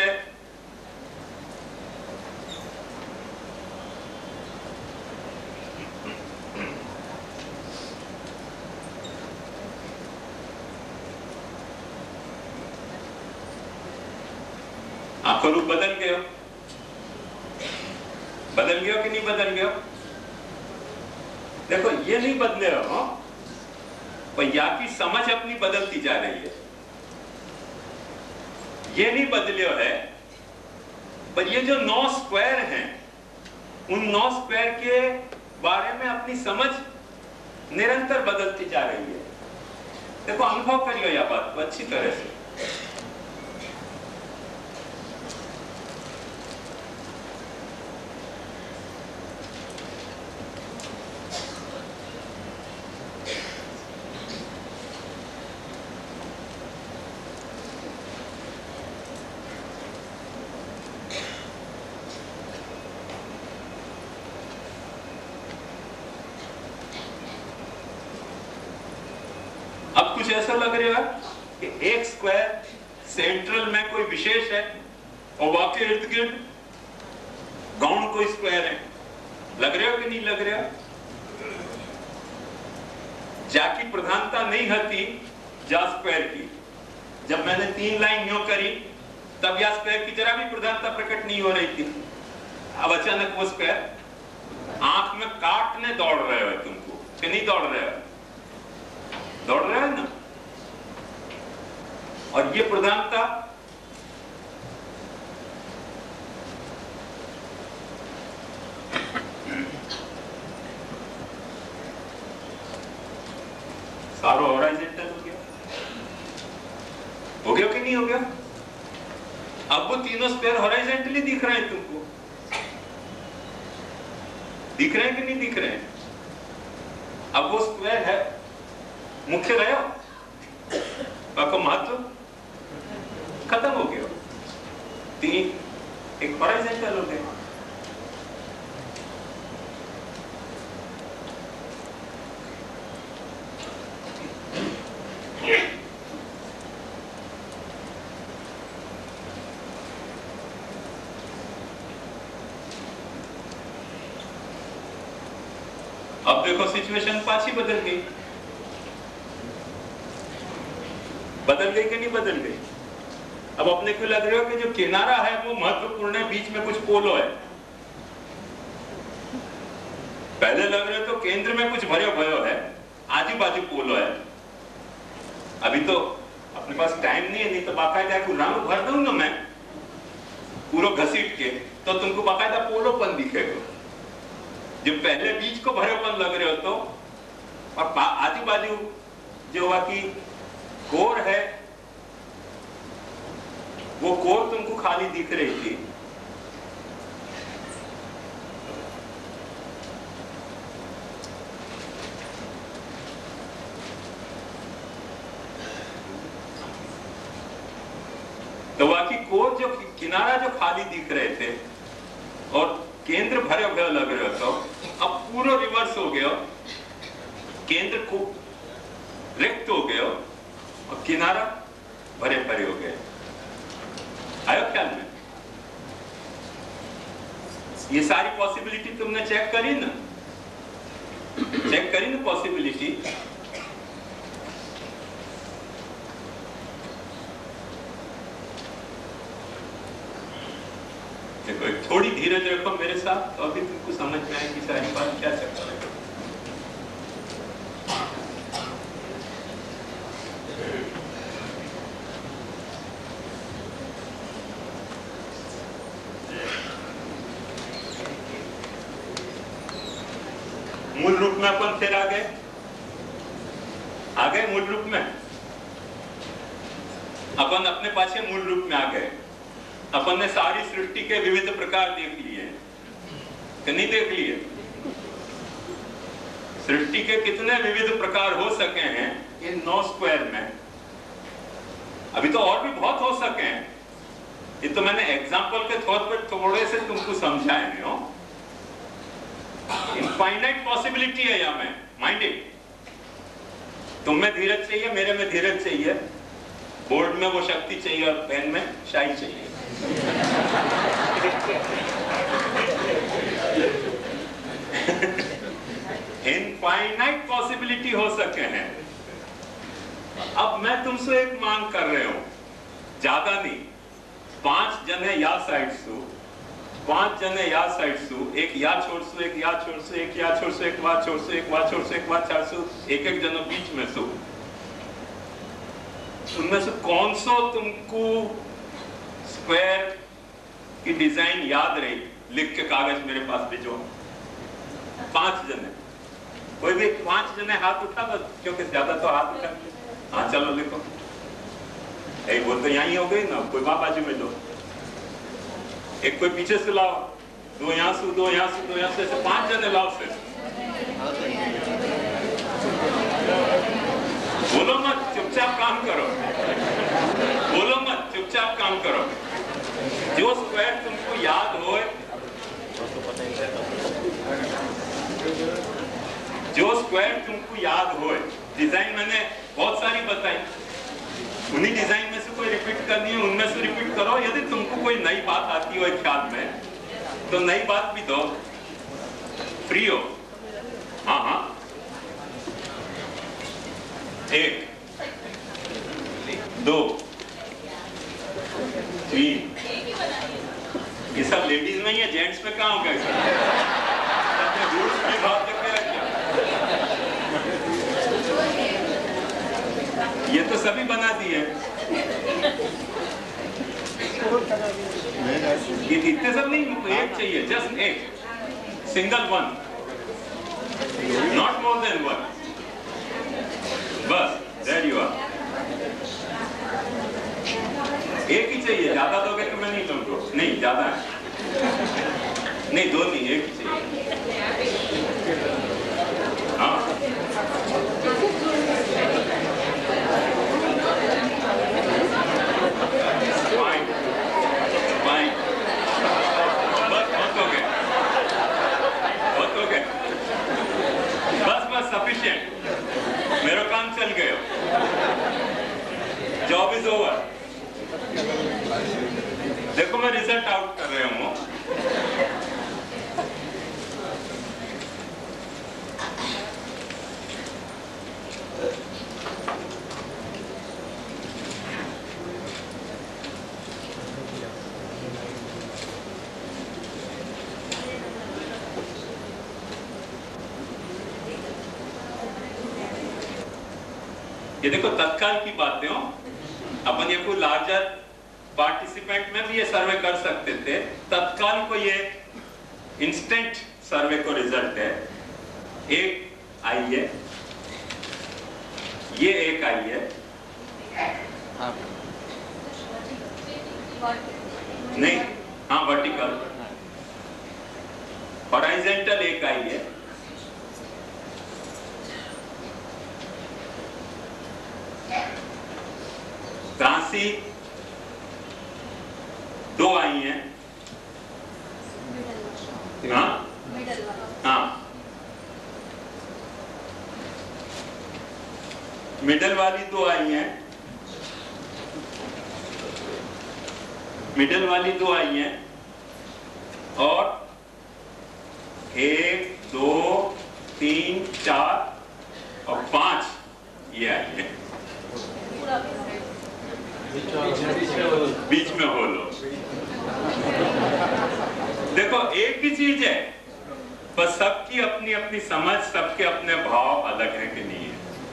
S1: आंखों रूप बदल गए हो, बदल गए हो कि नहीं बदल गए हो? देखो ये नहीं बदले हो, पर या की समझ अपनी बदलती जा रही है। ये नहीं बदले है, पर ये जो नौ स्क्वायर हैं, उन नौ स्क्वायर के बारे में अपनी समझ निरंतर बदलती जा रही है। देखो अनुभव करियो यह बात को अच्छी तरह से। अब कुछ ऐसा लग रहा है कि एक स्क्वायर सेंट्रल में कोई विशेष है और बाकी इर्द गिर्द गौण कोई स्क्वायर है। लग रहा हो कि नहीं लग रहा? जाकी प्रधानता नहीं होती जा स्क्वायर की। जब मैंने तीन लाइन यो करी तब या स्क्वायर की जरा भी प्रधानता प्रकट नहीं हो रही थी। अब अचानक वो स्क्वायर आंख में काटने दौड़ रहे हो तुमको, कि नहीं दौड़ रहे हो? दौड़ रहे हैं ना। और ये प्रधानता सारो हॉराइजॉन्टल हो गया, हो गया कि नहीं हो गया? अब वो तीनों स्क्वायर हॉराइजॉन्टली दिख रहे हैं तुमको, दिख रहे हैं कि नहीं दिख रहे हैं? अब वो स्क्वायर है मुख्य रहा, आपका महत्व खत्म हो गया, तीन एक हॉराइजॉन्टल हो गया। अब देखो सिचुएशन पाछी बदल गई, बदल गई कि नहीं बदल गई? अब अपने को लग रहा हो कि जो किनारा है वो महत्वपूर्ण है, बीच में कुछ पोलो है। पहले लग रहा तो केंद्र में कुछ भरो भयो है, आजू बाजू पोलो है। अभी तो अपने पास टाइम नहीं है, नहीं तो बाकायदा राउंड भर दूं ना मैं पूरा घसीट के, तो तुमको बाकायदा पोलोपन दिखेगा। जब पहले बीच को भरोपन लग रहे हो तो, और आजू बाजू जो बाकी कोर है वो कोर तुमको खाली दिख रही थी। तो बाकी कोर जो किनारा जो खाली दिख रहे थे और केंद्र भरे भरे लग रहे हो, तो अब पूरा रिवर्स हो गया, केंद्र को रिक्त हो गया और किनारा भरे भरे हो गए। आयो ख्याल में? ये सारी पॉसिबिलिटी तुमने चेक करी ना? ચેક કરીને પોસિબિલિટી देखो थोड़ी धीरज रखो मेरे साथ तो अभी तुमको समझ में आएगी सारी बात क्या चल रहा है। मूल रूप में अपन फिर आ गए आ गए मूल रूप में अपन अपने पाछे मूल रूप में आ गए। अपन ने सारी सृष्टि के विविध प्रकार देख लिए कि नहीं देख लिए? सृष्टि के कितने विविध प्रकार हो सके हैं इन नौ स्क्वायर में? अभी तो और भी बहुत हो सके हैं। ये तो मैंने एग्जाम्पल के तौर पर थोड़े से तुमको समझाए हो। इनफाइनाइट पॉसिबिलिटी है यहाँ में, माइंड इट। तुम में धीरज चाहिए, मेरे में धीरज चाहिए, बोर्ड में वो शक्ति चाहिए और पेन में शाही चाहिए। इनफाइनाइट पॉसिबिलिटी हो सके हैं। अब मैं तुमसे एक मांग कर रहे हूं, ज्यादा नहीं, पांच जने या साइड सु पांच जने या साइड सु एक या छोड़ सु एक या छोड़ सु एक या छोड़ सु एक वा छोड़ सु एक वा छोड़ सु एक वा छोड़ सु एक एक जनो बीच में सु उनमें से कौन सो तुमको स्क्वायर की डिजाइन याद रही? लिख के कागज मेरे पास भेजो। पांच जने, कोई भी पांच जने हाथ उठा बस, क्योंकि ज्यादा तो हाथ उठा। हाँ चलो लिखो। एक वो तो यहीं हो गई ना, कोई वहां बाजू में लो, एक कोई पीछे से लाओ, दो यहाँ से दो यहाँ से दो यहाँ से, ऐसे पांच जने लाओ। फिर बोलो मत, चुपचाप काम करो। बोलो मत, चुपचाप काम करो। जो स्क्वायर तुमको याद हो, जो स्क्वायर तुमको याद हो, डिजाइन मैंने बहुत सारी बताई, उन्हीं डिजाइन में से कोई रिपीट करनी है उनमें से रिपीट करो। यदि तुमको कोई नई बात आती हो ख्याल में तो नई बात भी दो, फ्री हो। हाँ हाँ, एक, दो, तीन, ये सब लेडीज में ही है, जेंट्स में कहाँ हो गए? ये तो सभी बना दिए। ये इतने सब नहीं, एक चाहिए, जस्ट एक, single one, not more than one, बस। There you are. एक ही चाहिए, ज्यादा दोगे तो मैं नहीं लूंगा। नहीं ज्यादा है, नहीं दो नहीं, एक ही चाहिए। हाँ फाइन फाइन, बस बहुत हो गए, बहुत हो गए, बस बस सफिशिएंट। मेरा काम चल गया, जॉब इज ओवर। देखो मैं रिजल्ट आउट कर रहा हूं। ये देखो तत्काल की बातें हो। अपन ये कोई लार्जर पार्टिसिपेंट में भी ये सर्वे कर सकते थे। तत्काल को ये इंस्टेंट सर्वे को रिजल्ट है। एक आई है, ये एक आई है, नहीं हाँ वर्टिकल, हॉरिजॉन्टल एक आई है, क्रांसी दो आई हैं, हाँ हाँ, मिडल वाली दो आई हैं, मिडल वाली दो आई हैं, और एक दो तीन, चार और पांच ये आई है, बीच में होल हो। देखो एक ही चीज है, बस सबकी अपनी अपनी समझ, सबके अपने भाव अलग है कि नहीं है,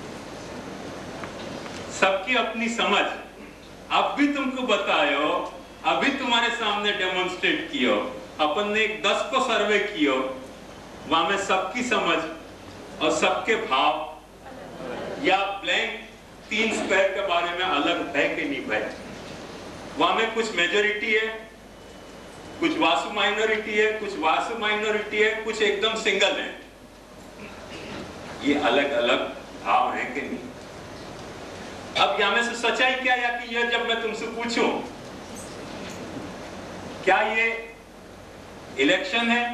S1: सबकी अपनी समझ। अब भी तुमको बतायो, अभी तुम्हारे सामने डेमोन्स्ट्रेट कियो, अपन ने एक दस को सर्वे कियो, वहां में सबकी समझ और सबके भाव या ब्लैंक तीन स्क्वायर के बारे में अलग है कि नहीं भाई? वहां में कुछ मेजोरिटी है, कुछ वासु माइनॉरिटी है, कुछ वासु माइनॉरिटी है, कुछ एकदम सिंगल है। ये अलग अलग भाव है कि नहीं? अब यहां में से सच्चाई क्या है कि ये जब मैं तुमसे पूछूं क्या ये इलेक्शन है,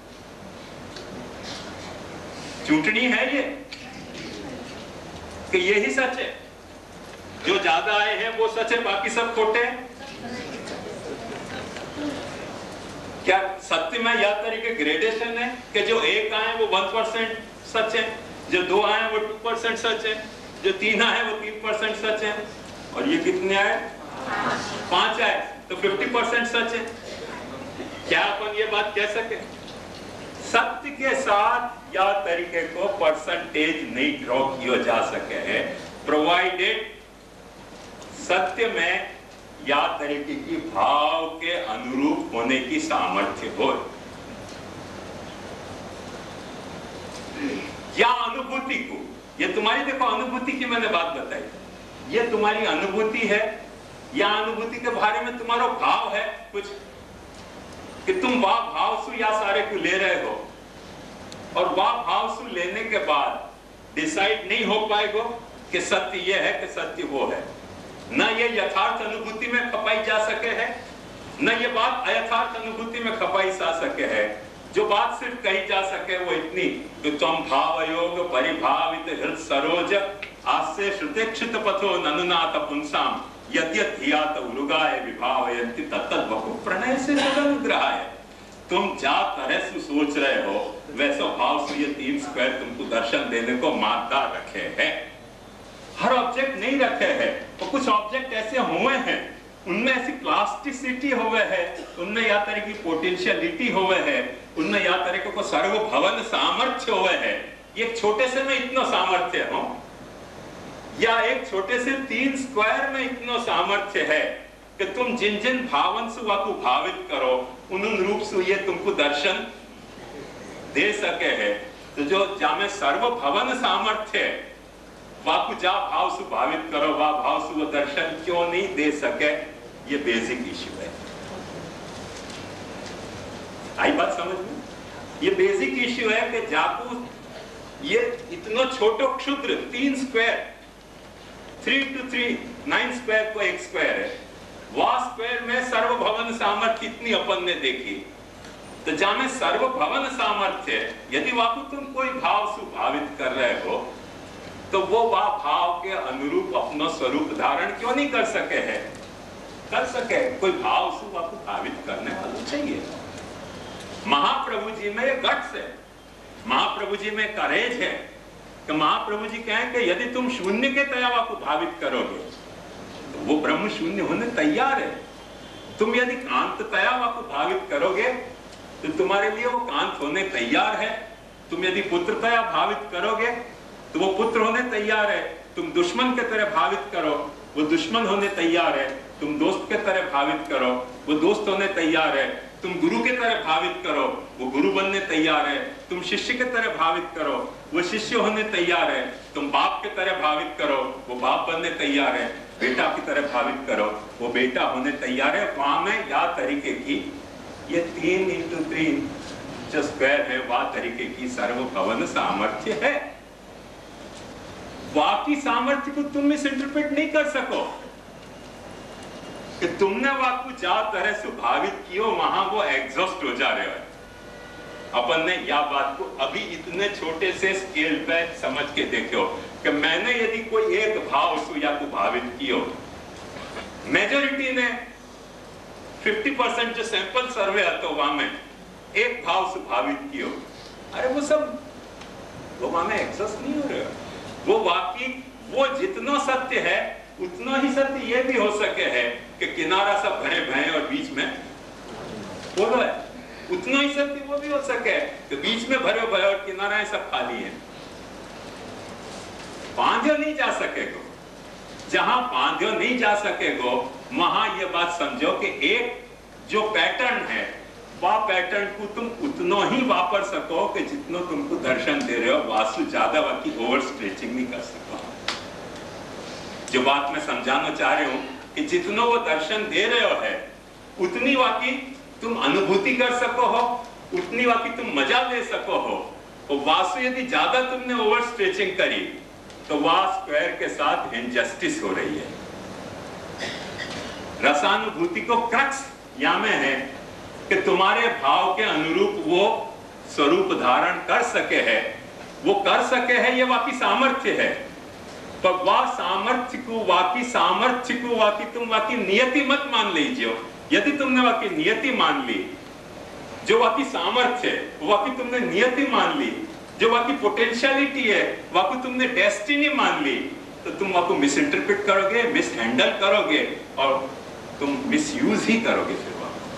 S1: चुटनी है ये, कि यही सच है, जो ज्यादा आए हैं वो सच है, बाकी सब खोटे हैं? क्या सत्य में यह तरीके ग्रेडेशन है कि जो एक आए वो वन परसेंट सच है, जो दो आए वो टू परसेंट सच है, जो तीन आए वो तीन परसेंट सच है, और ये कितने आए? पांच आए तो फिफ्टी परसेंट सच है। क्या अपन ये बात कह सके? सत्य के साथ या तरीके को परसेंटेज नहीं ड्रॉ किया जा सके है, प्रोवाइडेड सत्य में या तरीके की भाव के अनुरूप होने की सामर्थ्य हो, या अनुभूति को, ये तुम्हारी देखो अनुभूति की मैंने बात बताई, ये तुम्हारी अनुभूति है, या अनुभूति के बारे में तुम्हारा भाव है कुछ कि तुम वाह भाव सु या सारे को ले रहे हो, और वाह भाव सु लेने के बाद डिसाइड नहीं हो पाएगा कि सत्य ये है कि सत्य वो है। न ये यथार्थ अनुभूति में खपाई जा सके है, न ये बात अयथार्थ अनुभूति में खपाई जा सके है। जो बात सिर्फ कही जा सके वो इतनी कि तुम भावयोग परिभावित हृदय सरोज आस्य श्रुतेक्षित पथो ननुनाथ पुंसाम यद्यत धियात उलुगाय विभावयन्ति तत्तद् वपु प्रणय से सदनुग्रहाय। तुम जा तरह से सोच रहे हो वैसा भाव से ये तीन स्क्वायर तुमको दर्शन देने को मानदार रखे हैं। हर ऑब्जेक्ट नहीं रखे हैं, तो कुछ ऑब्जेक्ट ऐसे हुए हैं उनमें ऐसी प्लास्टिसिटी हुए है, उनमें या तरह की पोटेंशियलिटी हुए है, उनमें या तरह को सर्वभवन सामर्थ्य हुए है। एक छोटे से में इतना सामर्थ्य हो, या एक छोटे से तीन स्क्वायर में इतना सामर्थ्य है कि तुम जिन जिन भावन से वाकु भावित करो उन उन रूप से ये तुमको दर्शन दे सके है। तो जो जामे सर्वभवन सामर्थ्य वाकु जा भाव से भावित करो, वह भाव से वो दर्शन क्यों नहीं दे सके, ये बेसिक इश्यू है। आई बात समझ में? ये बेसिक इश्यू है कि जाकू ये इतना छोटो क्षुद्र तीन square, three two three nine square को एक स्क्वायर है, वह स्क्वायर में सर्वभवन सामर्थ्य इतनी अपन ने देखी। तो जामे सर्वभवन सामर्थ्य यदि वाकु तुम कोई भाव से भावित कर रहे हो तो वो वह भाव के अनुरूप अपना स्वरूप धारण क्यों नहीं कर सके है? कर सके, कोई भाव से वाकु भावित करने वाला चाहिए। महाप्रभु जी में गट्स है, महाप्रभु जी में करेज है कि महाप्रभु जी कहें कि यदि तुम शून्य के तयावा को भावित करोगे तो वो ब्रह्म शून्य होने तैयार है। तुम यदि कांत तयावा को भावित करोगे तो तुम्हारे लिए वो कांत होने तैयार है। तुम यदि पुत्र तया भावित करोगे तो वो पुत्र होने तैयार है। तुम दुश्मन के तरह भावित करो, वो दुश्मन होने तैयार है। तुम दोस्त के तरह भावित करो, वो दोस्त होने तैयार है। तुम गुरु के तरह भावित करो, वो गुरु बनने तैयार है। तुम शिष्य के तरह भावित करो, वो शिष्य होने तैयार है। तुम बाप के तरह भावित करो, वो बाप बनने तैयार है। बेटा की तरह भावित करो, वो बेटा होने तैयार है। वहां में या तरीके की ये तीन इंटू तीन जो स्क्वायर है वह तरीके की सर्वभवन सामर्थ्य है। बाकी सामर्थ्य को तुम मिस इंटरप्रेट नहीं कर सको कि तुमने वाकु जा तरह से भावित कियो, वहां वो एग्जॉस्ट हो जा रहे हो। अपन ने या बात को अभी इतने छोटे से स्केल पे समझ के देखो कि मैंने यदि कोई एक भाव सु या को भावित कियो, मेजोरिटी ने फिफ्टी परसेंट जो सैंपल सर्वे है तो वहां में एक भाव से भावित कियो, अरे वो सब वो वहां में एक्सेस नहीं हो रहे हो। वो वाकई वो जितना सत्य है उतना ही सत्य ये भी हो सके है कि किनारा सब भरे भरे और बीच में बोलो है, उतना ही सत्य वो भी हो सके कि बीच में भरे भरे और किनारा सब खाली है। बांधो नहीं जा सकेगो, जहां बांधो नहीं जा सकेगो वहां ये बात समझो कि एक जो पैटर्न है वह पैटर्न को तुम उतना ही वापर सको कि जितना तुमको दर्शन दे रहे हो वास्तु ज्यादा बाकी ओवर स्ट्रेचिंग नहीं कर सको। जो बात मैं समझाना चाह रही हूं कि जितना वो दर्शन दे रहे हो है उतनी वाकी तुम अनुभूति कर सको हो, उतनी वाकी तुम मजा ले सको हो। और वास्तु यदि ज्यादा तुमने ओवर स्ट्रेचिंग करी तो वह स्क्वायर के साथ इनजस्टिस हो रही है। रसानुभूति को क्रक्स या में है कि तुम्हारे भाव के अनुरूप वो स्वरूप धारण कर सके है, वो कर सके है, ये वाकी सामर्थ्य है। पर वह सामर्थ्य को वाकी सामर्थ्य को वाकी तुम वाकी नियति मत मान लीजिए। यदि तुमने वाकी नियति मान ली, जो वाकी सामर्थ्य है वो वाकी तुमने नियति मान ली, जो वाकी पोटेंशियलिटी है वाकी तुमने डेस्टिनी मान ली, तो तुम वाको मिस इंटरप्रेट करोगे, मिस हैंडल करोगे और तुम मिस यूज ही करोगे। फिर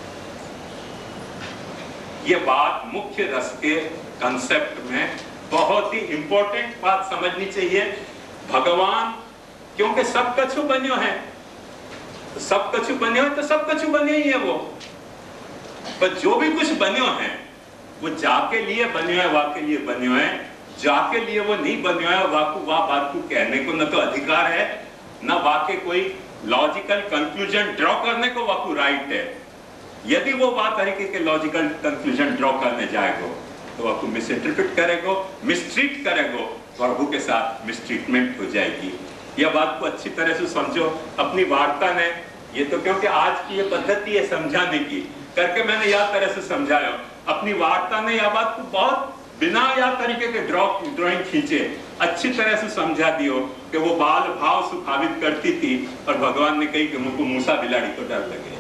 S1: ये बात मुख्य रस के कंसेप्ट में बहुत ही इंपॉर्टेंट बात समझनी चाहिए। भगवान क्योंकि सब कछु बन्यो है, तो सब कछु बन्यो है तो सब कछु बन्यो ही है वो। पर जो भी कुछ बन्यो है वो जाके लिए बन्यो है, वाके लिए बन्यो है। जाके लिए वो नहीं बन्यो है, वाकु वाह बात को कहने को न तो अधिकार है, न वाके कोई लॉजिकल कंक्लूजन ड्रॉ करने को वाकु राइट है। यदि वो बात तरीके के लॉजिकल कंक्लूजन ड्रॉ करने जाएगो तो आपको मिस इंटरप्रेट करेगो, मिसट्रीट करेगो, प्रभु के साथ मिसट्रीटमेंट हो जाएगी। यह बात को अच्छी तरह से समझो। अपनी वार्ता ने ये तो क्योंकि आज की ये पद्धति है समझाने की, करके मैंने यह तरह से समझाया। अपनी वार्ता ने यह बात को बहुत बिना यह तरीके के ड्रॉ ड्रॉइंग खींचे अच्छी तरह से समझा दियो कि वो बाल भाव सुखावित करती थी और भगवान ने कही कि मुझको मूसा बिलाड़ी को डर लगे।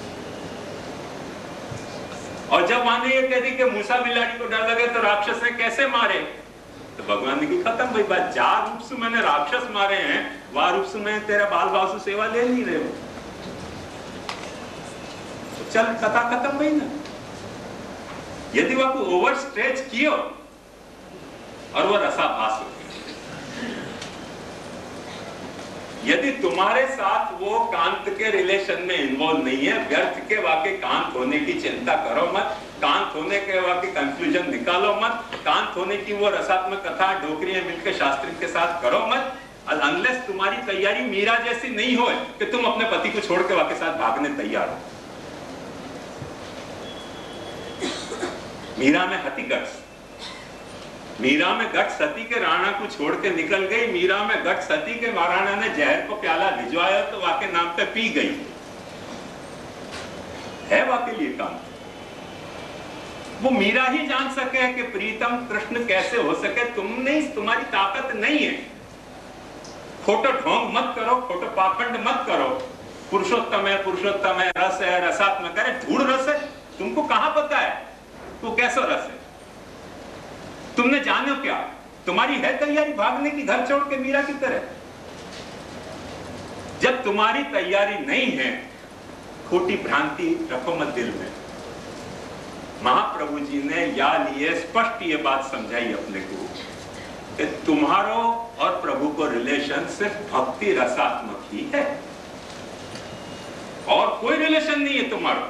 S1: और जब माने ये कह दी कि मूसा बिलाड़ी को डर लगे तो राक्षस ने कैसे मारे, तो भगवान ने की खत्म भाई बात। जा रूप से मैंने राक्षस मारे हैं, वह रूप से मैं तेरा बाल भाव से सेवा ले नहीं रहे हो, तो चल कथा खत्म भाई ना। यदि वह को ओवर स्ट्रेच कियो और वह रसाभास हो गया, यदि तुम्हारे साथ वो कांत के रिलेशन में इन्वॉल्व नहीं है, व्यर्थ के वाके कांत होने की चिंता करो मत, कांत होने के वाके कंक्लूजन निकालो मत, कांत होने की वो रसात्मक कथा डोकरियां मिलकर शास्त्री के साथ करो मत, अनलेस तुम्हारी तैयारी मीरा जैसी नहीं हो कि तुम अपने पति को छोड़ के वाके साथ भागने तैयार हो। मीरा में हती गट्स, मीरा में गट सती के राणा को छोड़ के निकल गई। मीरा में गट सती के महाराणा ने जहर को प्याला भिजवाया तो वाके नाम पे पी गई है। वाके लिए काम वो मीरा ही जान सके कि प्रीतम कृष्ण कैसे हो सके। तुम नहीं, तुम्हारी ताकत नहीं है। खोटो ढोंग मत करो, खोटो पाखंड मत करो। पुरुषोत्तम है, पुरुषोत्तम है, रस है, रसात्मक है, धूड़ रस है। तुमको कहां पता है वो कैसा रस है? तुमने जानो क्या? तुम्हारी है तैयारी भागने की घर छोड़ के मीरा की तरह? जब तुम्हारी तैयारी नहीं है, खोटी भ्रांति रखो मत दिल में। महाप्रभु जी ने या लिए स्पष्ट ये बात समझाई अपने को कि तुम्हारो और प्रभु को रिलेशन सिर्फ भक्ति रसात्मक ही है और कोई रिलेशन नहीं है तुम्हारा।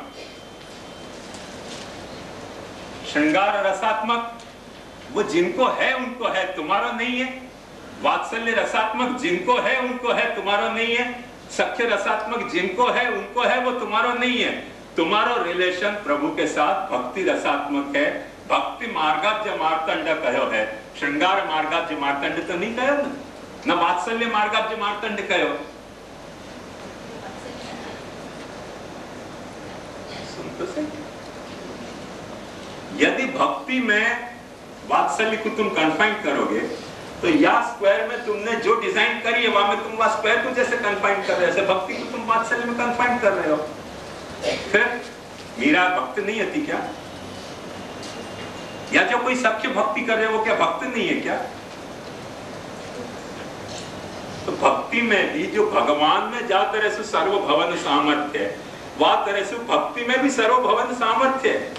S1: श्रृंगार रसात्मक वो जिनको है उनको है, तुम्हारा नहीं है। वात्सल्य रसात्मक जिनको है उनको है, तुम्हारा नहीं है। सख्य रसात्मक जिनको है उनको है, वो तुम्हारा नहीं है। तुम्हारा रिलेशन प्रभु के साथ भक्ति रसात्मक है। भक्ति मार्गाब्ज मार्तंड कहो है, श्रृंगार मार्गाब्ज मार्तंड तो नहीं कहो ना, न वात्सल्य मार्गाब्ज मार्तंड कहो। सुन तो सही। यदि भक्ति में वात्सल्य को तुम कन्फाइन करोगे तो या स्क्वायर में तुमने जो डिजाइन करी है वहां में तुम वहां स्क्वायर को जैसे कन्फाइन कर रहे हो, ऐसे भक्ति को तुम वात्सल्य में कन्फाइन कर रहे हो। फिर मीरा भक्त नहीं होती क्या? या जो कोई सख्य भक्ति कर रहे हो वो क्या भक्त नहीं है क्या? तो भक्ति में भी जो भगवान में जा तरह से सर्वभवन सामर्थ्य है, वह तरह से भक्ति में भी सर्वभवन सामर्थ्य है।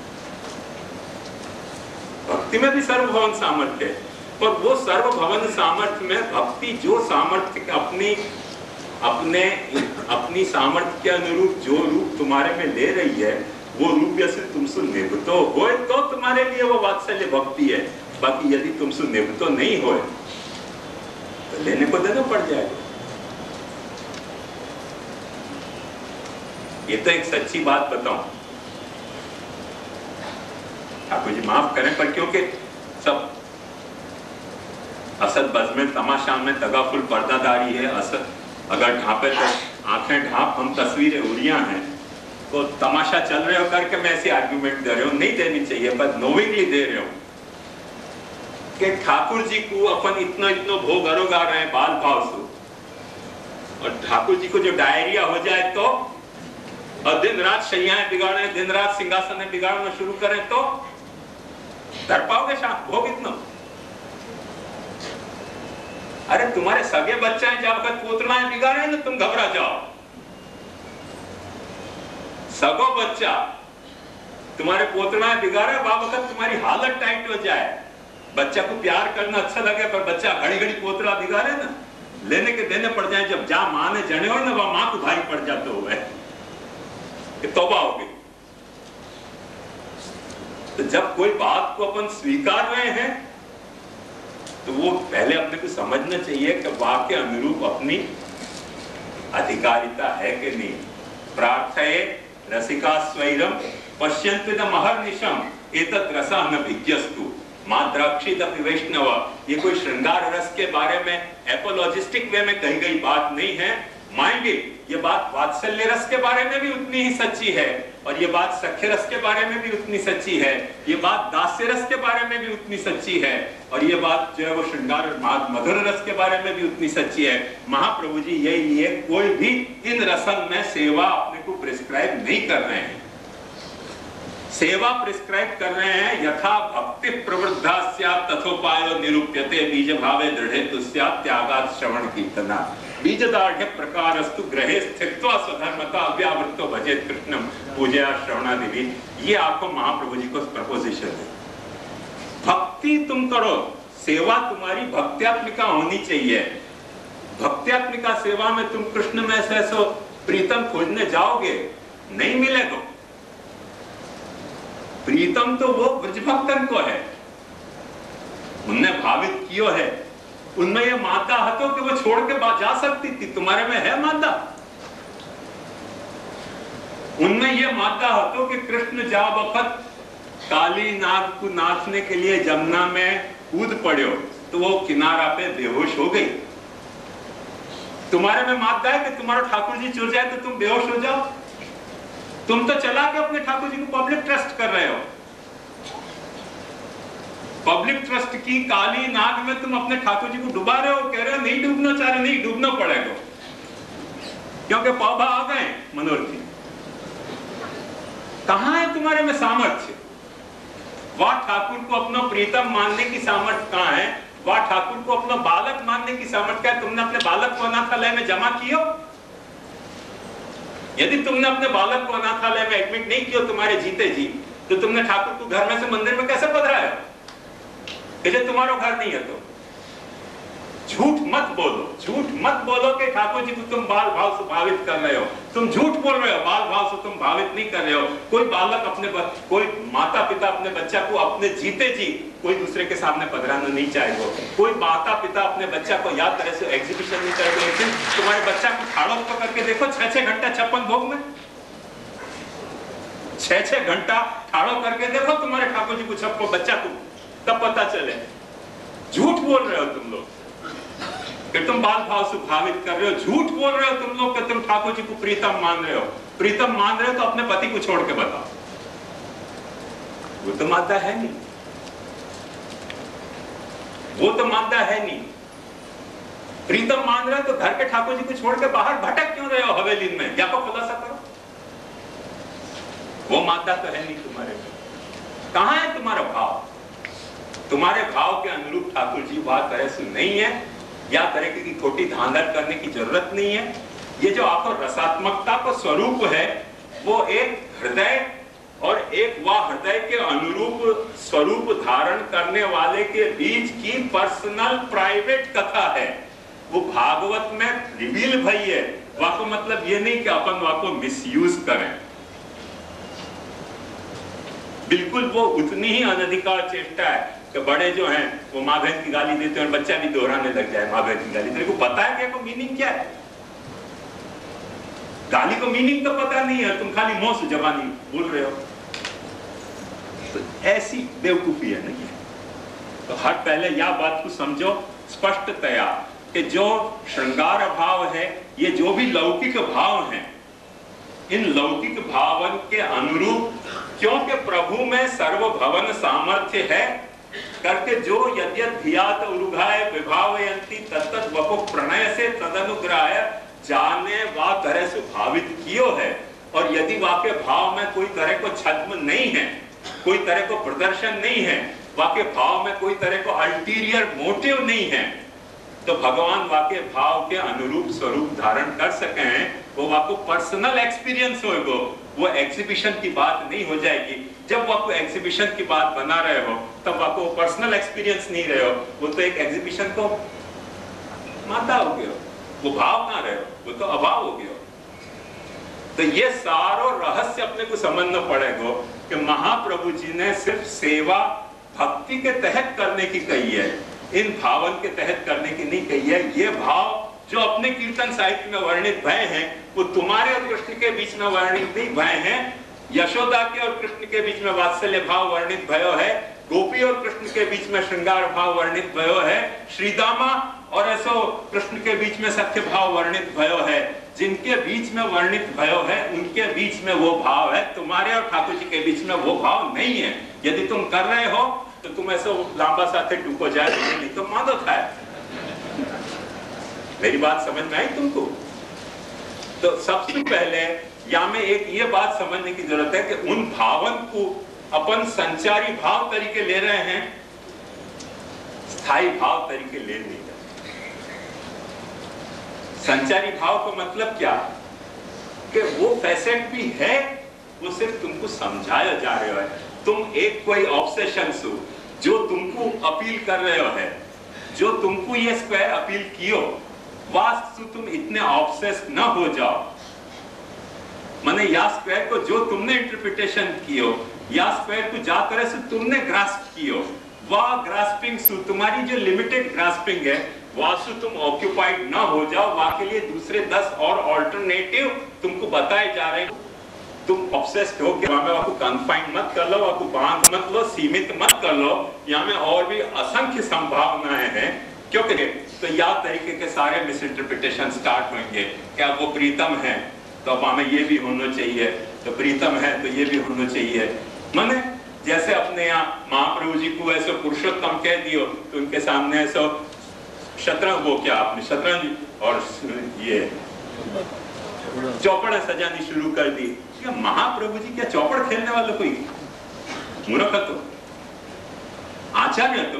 S1: भक्ति में भी सर्वभवन सामर्थ्य है, पर वो सर्वभवन सामर्थ्य में भक्ति जो सामर्थ्य अपनी अपने अपनी सामर्थ्य के अनुरूप जो रूप तुम्हारे में ले रही है, वो रूप यदि तुमसे निभतो हो तो तुम्हारे लिए वो वात्सल्य भक्ति है। बाकी यदि तुमसे निभतो नहीं हो तो लेने को देना पड़ जाएगा। ये तो एक सच्ची बात बताऊं, ठाकुर जी माफ करें, पर क्योंकि सब असद बज में तमाशा में तगाफुल पर्दादारी है। असद अगर ढांपे तो आंखें ढांप, हम तस्वीरें उड़िया हैं, तो तमाशा चल रहे हो करके मैं ऐसे आर्गुमेंट दे रहे हो, नहीं देनी चाहिए, पर नोविंगली दे रहे हो कि ठाकुर जी को अपन इतना इतना भोग अरोगा रहे हैं बाल भाव से, और ठाकुर जी को जो डायरिया हो जाए तो, और दिन रात शैयाएं बिगाड़े, दिन रात सिंहासन बिगाड़ना शुरू करें तो कर पाओगे शाम भोग इतना? अरे तुम्हारे सगे बच्चा है, जब वक्त पोतनाएं बिगाड़े ना तुम घबरा जाओ। सगो बच्चा तुम्हारे पोतनाएं बिगाड़े, बा वक्त तुम्हारी हालत टाइट हो जाए। बच्चा को प्यार करना अच्छा लगे, पर बच्चा घड़ी घड़ी पोतला बिगाड़े ना, लेने के देने पड़ जाए। जब जा माँ ने जने हो ना, वह माँ को भारी पड़ जाते हुए कि तौबा हो गई। तो जब कोई बात को अपन स्वीकार रहे हैं तो वो पहले अपने को समझना चाहिए कि वाक्य अनुरूप अपनी अधिकारिता है कि नहीं। प्रार्थये रसिका स्वैरम पश्यन्ति न महर्निशम एतत् रसा न भिज्यस्तु माद्राक्षित वैष्णव। ये कोई श्रृंगार रस के बारे में एपोलॉजिस्टिक वे में कही गई बात नहीं है। माइंड इट, ये बात वात्सल्य रस के बारे में भी उतनी ही सच्ची है, और ये बात सख्य रस के बारे में भी उतनी सच्ची है, ये बात दास्य रस के बारे में भी उतनी सच्ची है, और ये बात जो है वो श्रृंगार और मधुर रस के बारे में भी उतनी सच्ची है। महाप्रभु जी यही लिए कोई भी इन रसन में सेवा अपने को प्रिस्क्राइब नहीं कर रहे हैं। सेवा प्रिस्क्राइब कर रहे हैं यथा भक्ति प्रवृद्धा स्यात् तथोपायो निरूप्यते बीज भावे दृढ़ेतु स्यात् त्यागात् श्रवण कीर्तना बीजदार्ढ्य प्रकारस्तु ग्रहे स्थित्वा स्वधर्मता अव्यावृत्तो भजेत कृष्णम पूजया श्रवणादि। ये आपको महाप्रभु जी को प्रपोजिशन है। भक्ति तुम करो, सेवा तुम्हारी भक्त्यात्मिका होनी चाहिए। भक्त्यात्मिका सेवा में तुम कृष्ण में से सो प्रीतम खोजने जाओगे, नहीं मिलेगा। प्रीतम तो वो ब्रज भक्तन को है, उनने भावित कियो है, उनमें ये मादा हतो कि वो छोड़ के जा सकती थी। तुम्हारे में है मादा? उनमें ये मादा हतो कि कृष्ण जा वक्त काली नाग को नाचने के लिए जमुना में कूद पड़े, तो वो किनारा पे बेहोश हो गई। तुम्हारे में मादा है कि तुम्हारा ठाकुर जी चुर जाए तो तुम बेहोश हो जाओ। तुम तो चला के अपने ठाकुर जी को पब्लिक ट्रस्ट कर रहे हो। पब्लिक ट्रस्ट की काली नाग में तुम अपने ठाकुर जी को डुबा रहे हो, कह रहे हो नहीं डूबना चाह रहे, नहीं डूबना पड़ेगा क्योंकि पौधा आ गए मनोरथी। कहां है तुम्हारे में सामर्थ्य? वह ठाकुर को अपना प्रीतम मानने की सामर्थ्य कहां है? वह ठाकुर को अपना बालक मानने की सामर्थ्य क्या है? तुमने अपने बालक को अनाथालय में जमा किया? यदि तुमने अपने बालक को अनाथालय में एडमिट नहीं किया तुम्हारे जीते जी, तो तुमने ठाकुर को घर में से मंदिर में कैसे पधराया? कि तुम्हारा घर नहीं है। तो झूठ मत बोलो, झूठ मत बोलो कि ठाकुर जी को तुम बाल भाव से भावित कर रहे हो। तुम झूठ बोल रहे हो, बाल भाव से तुम भावित नहीं कर रहे हो। कोई बालक अपने कोई माता पिता अपने बच्चा को अपने जीते जी कोई दूसरे के सामने पधराना नहीं चाहेगा। कोई माता पिता अपने बच्चा को याद तरह से एग्जीबिशन नहीं करेगा। एक दिन तुम्हारे बच्चा को ठाड़ो पकड़ के देखो, छह छह घंटा छप्पन भोग में, छह छह घंटा ठाड़ो करके देखो तुम्हारे ठाकुर जी को छप्पो बच्चा को, तब पता चले। झूठ बोल रहे हो तुम लोग कि तुम बाल भाव से भावित कर रहे हो। झूठ बोल रहे हो तुम लोग कि तुम ठाकुर जी को प्रीतम मान रहे हो। प्रीतम मान रहे हो तो अपने पति को छोड़ के बताओ, वो तो मादा है नहीं, वो तो मादा है नहीं। प्रीतम मान रहे हो तो घर के ठाकुर जी को छोड़ के बाहर भटक क्यों रहे हो हवेली में? या तो खुलासा करो। वो मादा तो है नहीं तुम्हारे में। कहां है तुम्हारा भाव? तुम्हारे भाव के अनुरूप ठाकुर जी बात करे सो नहीं है, या तरह की खोटी धांधल करने की जरूरत नहीं है। ये जो आपको रसात्मकता का स्वरूप है वो एक हृदय और एक वह हृदय के अनुरूप स्वरूप धारण करने वाले के बीच की पर्सनल प्राइवेट कथा है। वो भागवत में रिवील भई है। वह को मतलब ये नहीं कि अपन वह को मिसयूज करें, बिल्कुल वो उतनी ही अनधिकार चेष्टा है कि बड़े जो हैं वो माँ बहन की गाली देते हैं और बच्चा भी दोहराने लग जाए माँ बहन की गाली। तेरे को पता है क्या को मीनिंग क्या है? गाली को मीनिंग तो पता नहीं है, तुम खाली मुंह से जबानी बोल रहे हो। तो ऐसी बेवकूफी है नहीं है। तो हर पहले यह बात को समझो स्पष्टतया कि जो श्रृंगार भाव है, ये जो भी लौकिक भाव हैं, इन लौकिक भावन के अनुरूप, क्योंकि प्रभु में सर्वभवन सामर्थ्य है करके जो यद्यधियात उरुघाय विभावयन्ति तत्तत् वपो प्रणय से तदनुग्रहाय जाने वा तरह से भावित कियो है। और यदि वाके भाव में कोई तरह को छद्म नहीं है, कोई तरह को प्रदर्शन नहीं है, वाके भाव में कोई तरह को अल्टीरियर मोटिव नहीं है, तो भगवान वाके भाव के अनुरूप स्वरूप धारण कर सके हैं। वो आपको पर्सनल एक्सपीरियंस होगा, वो एग्जीबिशन की बात नहीं हो जाएगी। जब वो आपको एग्जीबिशन की बात बना रहे हो तब आपको पर्सनल एक्सपीरियंस नहीं रहे हो, वो तो एक एग्जीबिशन को माता हो गया, वो भाव ना रहे हो, वो तो अभाव हो गया। तो ये सारो रहस्य अपने को समझना पड़ेगा कि महाप्रभु जी ने सिर्फ सेवा भक्ति के तहत करने की कही है, इन भावन के तहत करने की नहीं कही है। ये भाव जो अपने कीर्तन साहित्य में वर्णित भय हैं, वो तुम्हारे और कृष्ण के बीच में वर्णित नहीं भय हैं। यशोदा के और कृष्ण के बीच में वात्सल्य भाव वर्णित भयो है, गोपी और कृष्ण के बीच में श्रृंगार भाव वर्णित भयो है, श्रीदामा और ऐसो कृष्ण के बीच में सत्य भाव वर्णित भयो है। जिनके बीच में वर्णित भयो है उनके बीच में वो भाव है, तुम्हारे और ठाकुर जी के बीच में वो भाव नहीं है। यदि तुम कर रहे हो तो तुम ऐसे लांबा साथे टूको जाए, नहीं तो मादो था। मेरी बात समझ में आई तुमको? तो सबसे पहले यहाँ में एक ये बात समझने की जरूरत है कि उन भावन को अपन संचारी भाव तरीके ले रहे हैं, स्थायी भाव तरीके ले नहीं रहे। संचारी भाव का मतलब क्या कि वो फैसेट भी है, वो सिर्फ तुमको समझाया जा रहा है। तुम एक कोई ऑब्सेशन सो जो तुमको अपील कर रहे हो है, जो तुमको ये स्क्वायर अपील कियो, वास्तु तुम इतने ऑब्सेस न हो जाओ। माने या स्क्वायर को जो तुमने इंटरप्रिटेशन कियो, या स्क्वायर को जा तरह से तुमने ग्रास्प कियो, वह ग्रास्पिंग सु तुम्हारी जो लिमिटेड ग्रास्पिंग है, वास्तु तुम ऑक्यूपाइड ना हो जाओ। वहां के लिए दूसरे दस और ऑल्टरनेटिव तुमको बताए जा रहे हैं। तुम ऑब्सेस्ड हो के वहां को कन्फाइन मत कर लो, वहां को बांध मत लो, सीमित मत कर लो। यहाँ में और भी असंख्य संभावनाएं हैं, क्योंकि तो या तरीके के सारे मिस इंटरप्रिटेशन स्टार्ट होंगे। क्या वो प्रीतम है तो वहां में ये भी होना चाहिए, तो प्रीतम है तो ये भी होना चाहिए। माने जैसे अपने यहाँ महाप्रभु जी को ऐसे पुरुषोत्तम कह दियो तो उनके सामने ऐसा शतरंज, वो क्या आपने शतरंज और ये चौपड़ सजानी शुरू कर दी। क्या महाप्रभु जी क्या चौपड़ खेलने वाला कोई मूर्ख तो आचार्य तो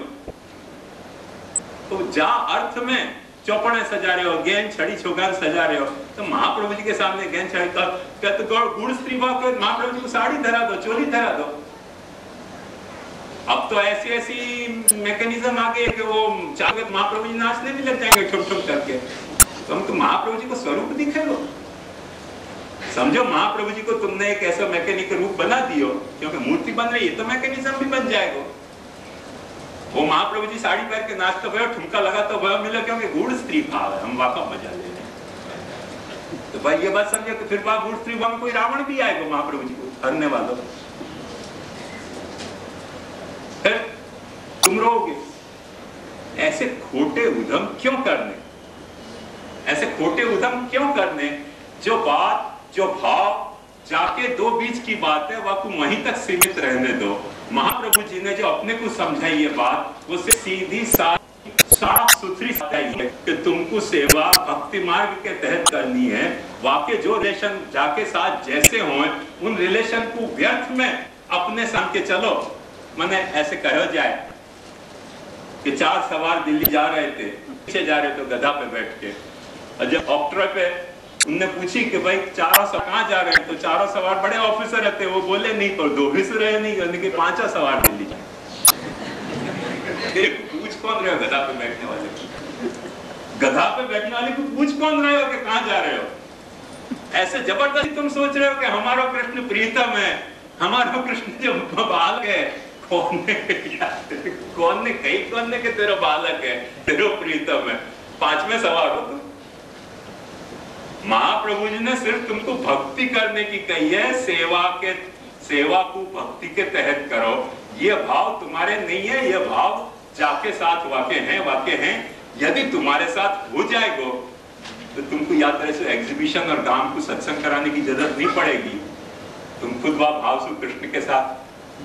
S1: तो जा अर्थ में चौपड़े सजा रहे हो, गेंद छड़ी छोगान सजा रहे हो, तो महाप्रभु जी के सामने गेंद छड़ी का क्या तो गुड़ स्त्री भाव को महाप्रभु जी को साड़ी धरा दो, चोली धरा दो। अब तो ऐसी ऐसी मैकेनिज्म आ गए कि वो चाहे महाप्रभु जी नाचने भी लग जाएंगे ठुक ठुक करके। तो हम तो महाप्रभु जी को स्वरूप दिखे लो, समझो महाप्रभु जी को तुमने एक ऐसा मैकेनिकल रूप बना दियो, क्योंकि मूर्ति बन रही है तो मैकेनिज्म भी बन जाएगा। वो महाप्रभु जी साड़ी पहन के नाचते हुए ठुमका लगा तो वह मिला, क्योंकि गुड़ स्त्री भाव है, हम वापस मजा ले रहे हैं। तो भाई ये बात समझे कि फिर वहां गुड़ स्त्री भाव में कोई रावण भी आएगा महाप्रभु जी को हरने वालों। फिर तुम रोगे ऐसे खोटे उद्यम क्यों करने, ऐसे खोटे उद्यम क्यों करने? जो बात जो भाव जाके दो बीच की बात है वह वहीं तक सीमित रहने दो। महाप्रभु जी ने जो अपने को समझाई ये बात, वो सीधी साफ सुथरी है कि तुमको सेवा भक्ति मार्ग के तहत करनी है। वाकई जो रिलेशन जाके साथ जैसे हों, उन रिलेशन को व्यर्थ में अपने साथ के चलो, मैंने ऐसे कहो जाए कि चार सवार दिल्ली जा रहे थे, पीछे जा रहे थे गधा पे बैठ के, और जब ऑक्ट्रा पे उनने पूछी कि भाई चारों सवार कहाँ जा रहे हैं, तो चारों सवार बड़े ऑफिसर रहते, वो बोले नहीं पर दो ही से रहे नहीं, यानी कि पांचों सवार दिल्ली जाए। पूछ कौन रहे हो गधा पे बैठने वाले को? गधा पे बैठने वाले को पूछ कौन रहे हो कि कहाँ जा रहे हो? ऐसे जबरदस्ती तुम सोच रहे हो कि हमारा कृष्ण प्रीतम है, हमारा कृष्ण जो बालक है, कौन ने कौन ने कही कौन ने कि तेरा बालक है, तेरा प्रीतम है? पांचवें सवार हो तुम। महाप्रभु जी ने सिर्फ तुमको भक्ति करने की कही है, सेवा के सेवा को भक्ति के तहत करो। ये भाव तुम्हारे नहीं है, ये भाव जाके साथ वाके हैं वाके हैं। यदि तुम्हारे साथ हो जाएगा तो तुमको याद तरह से एग्जीबिशन और गांव को सत्संग कराने की जरूरत नहीं पड़ेगी। तुम खुद वह भाव से कृष्ण के साथ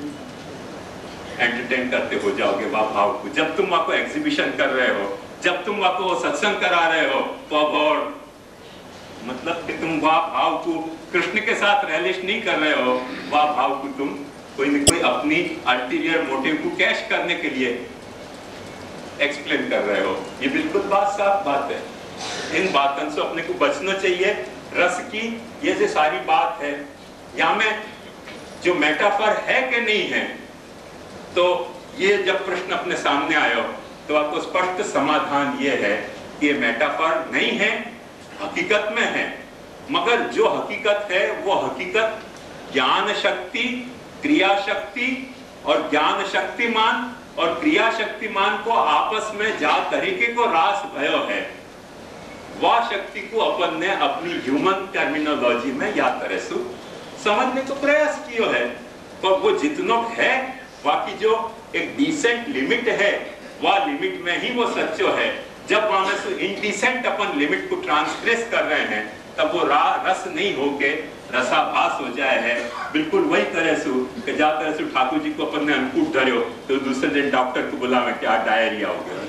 S1: एंटरटेन करते हो जाओगे वह भाव को। जब तुम वहां को एग्जीबिशन कर रहे हो, जब तुम वहां को सत्संग करा रहे हो, तो अब मतलब कि तुम वह भाव को कृष्ण के साथ रिलेट नहीं कर रहे हो, वह भाव को तुम कोई न कोई अपनी अल्टीरियर मोटिव को कैश करने के लिए एक्सप्लेन कर रहे हो। ये बिल्कुल बात साफ बात है। इन बातों से अपने को बचना चाहिए। रस की ये जो सारी बात है, यहाँ में जो मेटाफर है कि नहीं है, तो ये जब प्रश्न अपने सामने आयो तो आपको स्पष्ट समाधान ये है कि ये मेटाफर नहीं है, हकीकत में है। मगर जो हकीकत है वो हकीकत ज्ञान शक्ति, क्रिया शक्ति और ज्ञान शक्तिमान और क्रिया शक्तिमान को आपस में जा तरीके को रास भयो है। वह शक्ति को अपन ने अपनी ह्यूमन टर्मिनोलॉजी में या तरह से समझने को प्रयास किया है। तो वो जितना है, बाकी जो एक डिसेंट लिमिट है, वह लिमिट में ही वो सच्चो है। जब वहां से इनडिसेंट अपन लिमिट को ट्रांसग्रेस कर रहे हैं, तब वो रस नहीं होके रसाभास हो जाए है। बिल्कुल वही तरह से कि जा तरह से ठाकुर जी को अपन ने अंकुट धर्यो तो दूसरे दिन डॉक्टर को बोला मैं क्या डायरिया हो गया।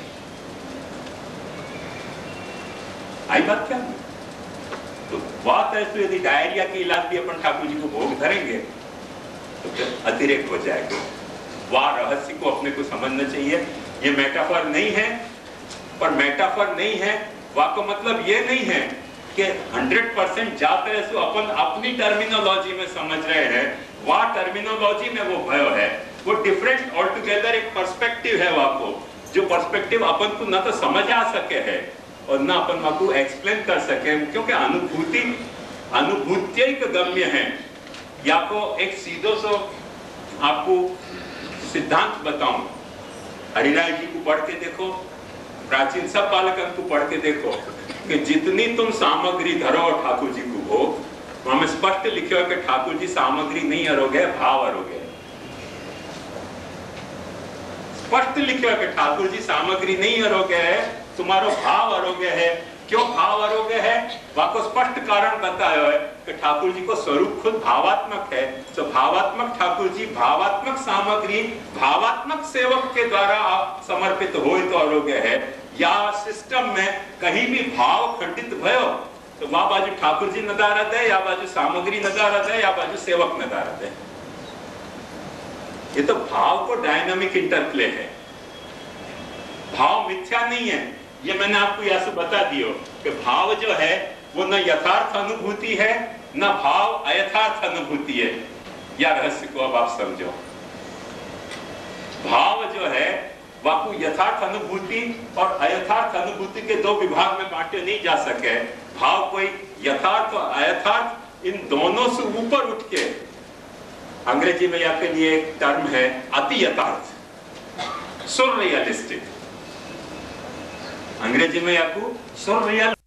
S1: आई बात क्या? तो बात है, तो यदि डायरिया के इलाज भी अपन ठाकुर जी को भोग धरेंगे तो फिर अतिरेक हो जाएगा। वह रहस्य को अपने को समझना चाहिए। ये मेटाफर नहीं है, पर मेटाफर नहीं है वह को मतलब ये नहीं है कि हंड्रेड परसेंट जा तरह से अपन अपनी टर्मिनोलॉजी में समझ रहे हैं, वह टर्मिनोलॉजी में वो भयो है। वो डिफरेंट ऑल टुगेदर एक पर्सपेक्टिव है। वह को जो पर्सपेक्टिव अपन को न तो समझ आ सके है और ना अपन वहां को एक्सप्लेन कर सके, क्योंकि अनुभूति अनुभूत्यैक गम्य है। या को एक सीधो सो आपको सिद्धांत बताऊं, हरिराय जी को पढ़ के देखो, प्राचीन सब बालकन को पढ़ के देखो कि जितनी तुम सामग्री धरो ठाकुर जी को हो, वहां में स्पष्ट लिखे हो कि ठाकुर जी सामग्री नहीं अरोगे, भाव अरोगे। स्पष्ट लिखे हो कि ठाकुर जी सामग्री नहीं अरोगे है, तुम्हारो भाव अरोगे है। क्यों भाव अरोगे है? वहां को स्पष्ट कारण बताया है कि ठाकुर जी को स्वरूप खुद भावात्मक है। तो भावात्मक ठाकुर जी भावात्मक सामग्री भावात्मक सेवक के द्वारा समर्पित हो तो अरोगे है। या सिस्टम में कहीं भी भाव खंडित भयो तो वहां बाजू ठाकुर जी नदारत है, या बाजू सामग्री नदारत है, या बाजू सेवक नदारत है। ये तो भाव को डायनामिक इंटरप्ले है। भाव मिथ्या नहीं है। ये मैंने आपको यहां से बता दियो कि भाव जो है वो न यथार्थ अनुभूति है, न भाव अयथार्थ अनुभूति है। या रहस्य को अब आप समझो। भाव जो है वह यथार्थ अनुभूति और अयथार्थ अनुभूति के दो विभाग में बांटे नहीं जा सके। भाव कोई यथार्थ और अयथार्थ इन दोनों से ऊपर उठ के, अंग्रेजी में या के लिए एक टर्म है अति यथार्थ, सुररियलिस्टिक। अंग्रेजी में आपको सुररियल